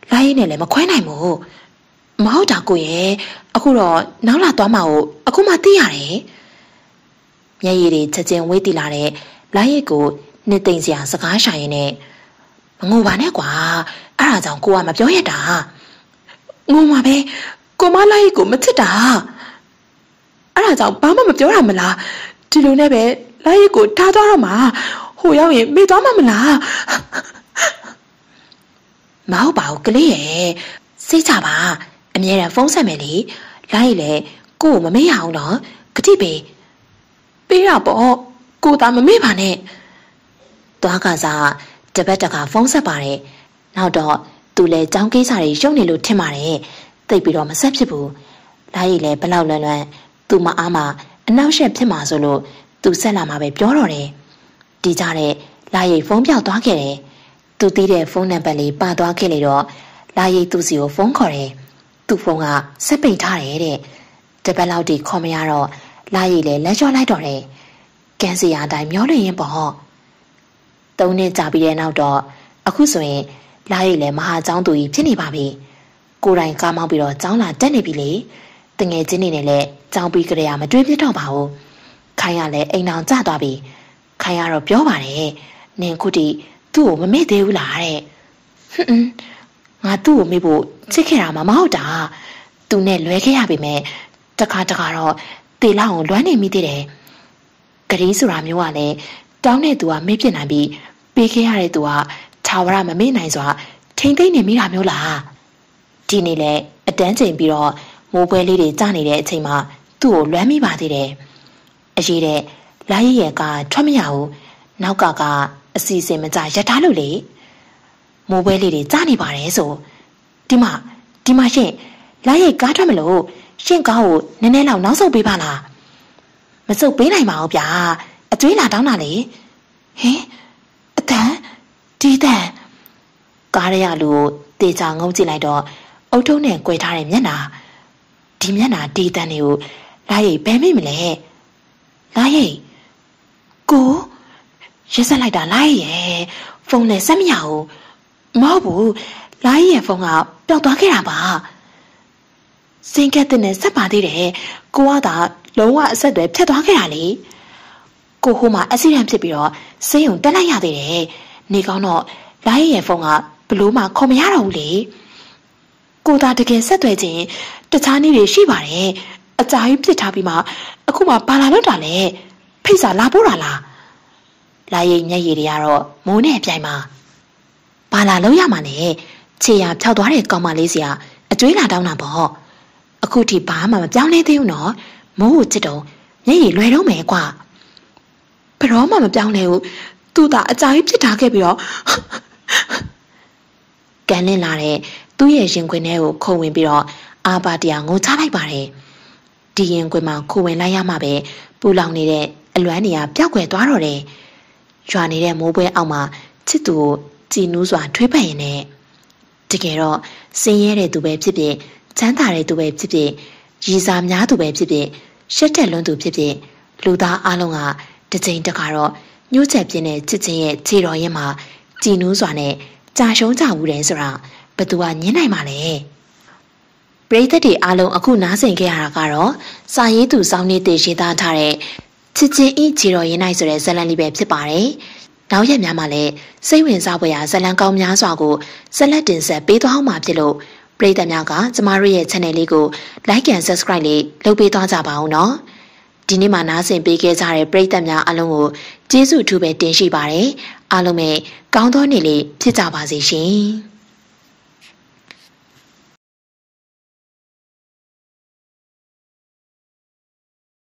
လာရင်းနဲ့လည်းမခွဲနိုင်ဘူးမဟုတ်တာကိုရဲ့အခုတော့နောက်လာသွားမှာကိုအခုမှသိရတယ်မျက်ရည်တွေချက်ချင်းဝေးတိလာတဲ့လာရည်ကိုနှစ်သိမ့်စရာစကားရှာရင်းနဲ့မငိုပါနဲ့ကွာအဲ့ဒါကြောင့်ကိုကမပြောရတာငိုမှာပဲကိုမလာရည်ကိုမချစ်တာအဲ့ဒါကြောင့်ဘာမှမပြောရမလားဒီလိုနဲ့ပဲလာရည်ကိုထားသွားတော့မှာဟိုရောက်ရင်မေ့သွားမှာမလားမဟုတ်ပါဘူးကလေးရဲ့စိတ်ချပါအမြဲတမ်းဖုန်းဆက်မယ်လေလာရည်လေကိုကိုမမေ့ရအောင်တော့ဂတိပေးပေးရပေါ့ကိုသာမမေ့ပါနဲ့သွားကစားတပတ်တခါဖုန်းဆက်ပါတယ်နောက်တော့သူလည်းចောင်းကိစ္စတွေရှုံနေလို့ထင်ပါတယ်သိပ်ပြီးတော့မဆက်ဖြစ်ဘူးလာရည်လည်းဘလောက်လွန်းလွန်းသူမအားမအနောက်ရှက်ဖြစ်မှာဆိုလို့သူဆက်လာမှာပဲပြောတော့တယ်ဒီကြတဲ့လာရည်ဖုန်းပြောက်သွားခဲ့တယ်သူတီးတဲ့ဖုန်းနံပါတ်လေးပါသွားခဲ့လေတော့လာရည်သူစီကိုဖုန်းခေါ်တယ်သူ့ဖုန်းကဆက်ပိတ်ထားတယ်တဲ့တပတ်လောက်တည်းခေါ်မရတော့လာရည်လည်းလက်လျှော့လိုက်တော့တယ်ကန်စီယာတိုင်းမျောလရင်ပေါ့သုံးနှစ်ကြာပြီးတဲ့နောက်တော့အခုဆိုရင်လာရည်လည်းမဟာကျောင်းသူကြီးဖြစ်နေပါပြီကိုယ်တိုင်ကားမောင်းပြီးတော့ကျောင်းလာတက်နေပြီလေတငယ်ချင်းနေနဲ့လည်းကျောင်းပြီးကြရမတွေးပြတော့ပါဘူးခိုင်ရလည်းအိမ်အောင်ကျသွားပြီခိုင်ရတော့ပြောပါတယ်နင်ခုတည်းသူ့ကိုမမေ့သေးဘူးလားတဲ့ဟွန်းငါသူ့ကိုမေ့ဖို့ချစ်ခဲ့တာမှမဟုတ်တာသူနဲ့လွဲခဲ့ရပေမဲ့တခါတခါတော့တေလောက်အောင်လွမ်းနေမိသေးတယ်ဂရီးဆိုတာမျိုးကလည်းတောင်းတဲ့သူကမေ့ပြစ်နိုင်ပြီးပေးခဲ့ရတဲ့သူကထာဝရမမေ့နိုင်စွာထိမ့်သိမ့်နေမိတာမျိုးလားဒီနေ့လေအတန်းချိန်ပြီးတော့မိုးပွဲလေးတွေကျနေတဲ့အချိန်မှာသူ့ကိုလွမ်းမိပါသေးတယ်အရေးတဲ့လာရည်ရဲ့ကထွက်မရဘူးနောက်ကကအစီအစဉ်မကြရထားလို့လေမိုးပွဲလေးတွေကျနေပါတယ်ဆိုဒီမှာဒီမှာရှင့်လာရည်ကားထွက်မလို့ရှင့်ကားကိုနည်းနည်းလောက်နောက်ဆုတ်ပေးပါလားမဆုတ်ပေးနိုင်ပါဘူးဗျာအကျွေးလာတောင်းတာလေဟင်အတန်ဒီတန်ကားရရလူကိုတေချာငုံကြည့်လိုက်တော့အုတ်ထုံးနဲ့꿰ထားတဲ့မျက်နှာဒီမျက်နှာဒီတန်တွေကိုလာရည်ဘယ်မိမလဲလာရည်ကိုရက်ဆက်လိုက်တာလာရည်ရဲ့ဖုန်းနဲ့ဆက်မရဘူးမဟုတ်ဘူးလာရည်ရဲ့ဖုန်းကပျောက်သွားခဲ့တာပါစင်ကက်တဲ့နဲ့ဆက်ပါသေးတယ်ကိုကသာလုံးဝအဆက်တွေဖြတ်သွားခဲ့တာလေကိုဟိုမှာအက်ဆီဒန့်ဖြစ်ပြီးတော့ဆေးရုံတက်လိုက်ရသေးတယ်နေကောင်းတော့လာရည်ရဲ့ဖုန်းကဘလို့မှခေါ်မရတော့ဘူးလေကိုသာတကယ်ဆက်သွယ်ခြင်းတခြားနည်းတွေရှိပါတယ်အကြာကြီးပြစ်ထားပြီးမှအခုမှဘာလာလို့တာလဲဖိတ်စာလာပို့တာလားလာရည်မျက်ရည်တွေကတော့မိုးနဲ့ပြိုင်မှာဘာလာလို့ရမှာလဲခြေရဖြောက်သွားတဲ့ကောင်မလေးစီကအကျွေးလာတောင်းတာပေါ့အခုထိဘာမှမပြောင်းလဲသေးဘူးနော်မိုးကိုချစ်တော့မျက်ရည်လွယ်တော့မယ်ကွာဘယ်တော့မှမပြောင်းလဲဘူးသူ့သာအကြာကြီးပြစ်ထားခဲ့ပြီးတော့ကန်လင်းလာတဲ့သူ့ရဲ့ရင်ခွင်ထဲကိုခုံဝင်ပြီးတော့အာပါတရားငိုချလိုက်ပါတယ်ဒီရင်ခွင်မှာခုံဝင်လိုက်ရမှပဲပူလောင်နေတဲ့အလွမ်းနေရပျောက်ကွယ်သွားတော့တယ်ရွာနေတဲ့မိုးပွဲအောက်မှာချစ်သူကိုကြည်နူးစွာထွေးပတ်ရင်နဲ့တကယ်တော့စင်ရဲတဲ့သူပဲဖြစ်ဖြစ်ချမ်းသာတဲ့သူပဲဖြစ်ဖြစ်ရည်စားများသူပဲဖြစ်ဖြစ်ရှက်တက်လွန်းသူဖြစ်ဖြစ်လူသားအလုံးကတစ်ချိန်တခါတော့ညှို့ချက်ပြင်းတဲ့ချစ်ချင်းရဲ့ခြေတော်ရင်မှာကြည်နူးစွာနဲ့ကြာရှုံးကြဘူးတယ်ဆိုတာဘသူကညင်းနိုင်မှာလဲပရိသတ်တွေအားလုံးအခုနားဆင်ခဲ့ရတာကတော့စာရေးသူစောင်းနေတဲ့ရေးသားထားတဲ့ချစ်ချင်းဤခြေတော်ရင်နိုင်ဆိုတဲ့ဇာတ်လမ်းလေးပဲဖြစ်ပါတယ်နောက်ရက်များမှာလည်းစိတ်ဝင်စားဖွယ်ရာဇာတ်လမ်းကောင်းများစွာကိုဆက်လက်တင်ဆက်ပေးသွားအောင်မှာဖြစ်လို့ပရိသတ်များကကျမတို့ရဲ့ channel လေးကို like and subscribe လေးလုပ်ပေးသွားကြပါဦးနော်ဒီနေ့မှနားဆင်ပေးခဲ့ကြတဲ့ပရိသတ်များအားလုံးကိုကျေးဇူးအထူးပဲတင်ရှိပါတယ်အားလုံးပဲကောင်းသောနေ့လေးဖြစ်ကြပါစေရှင်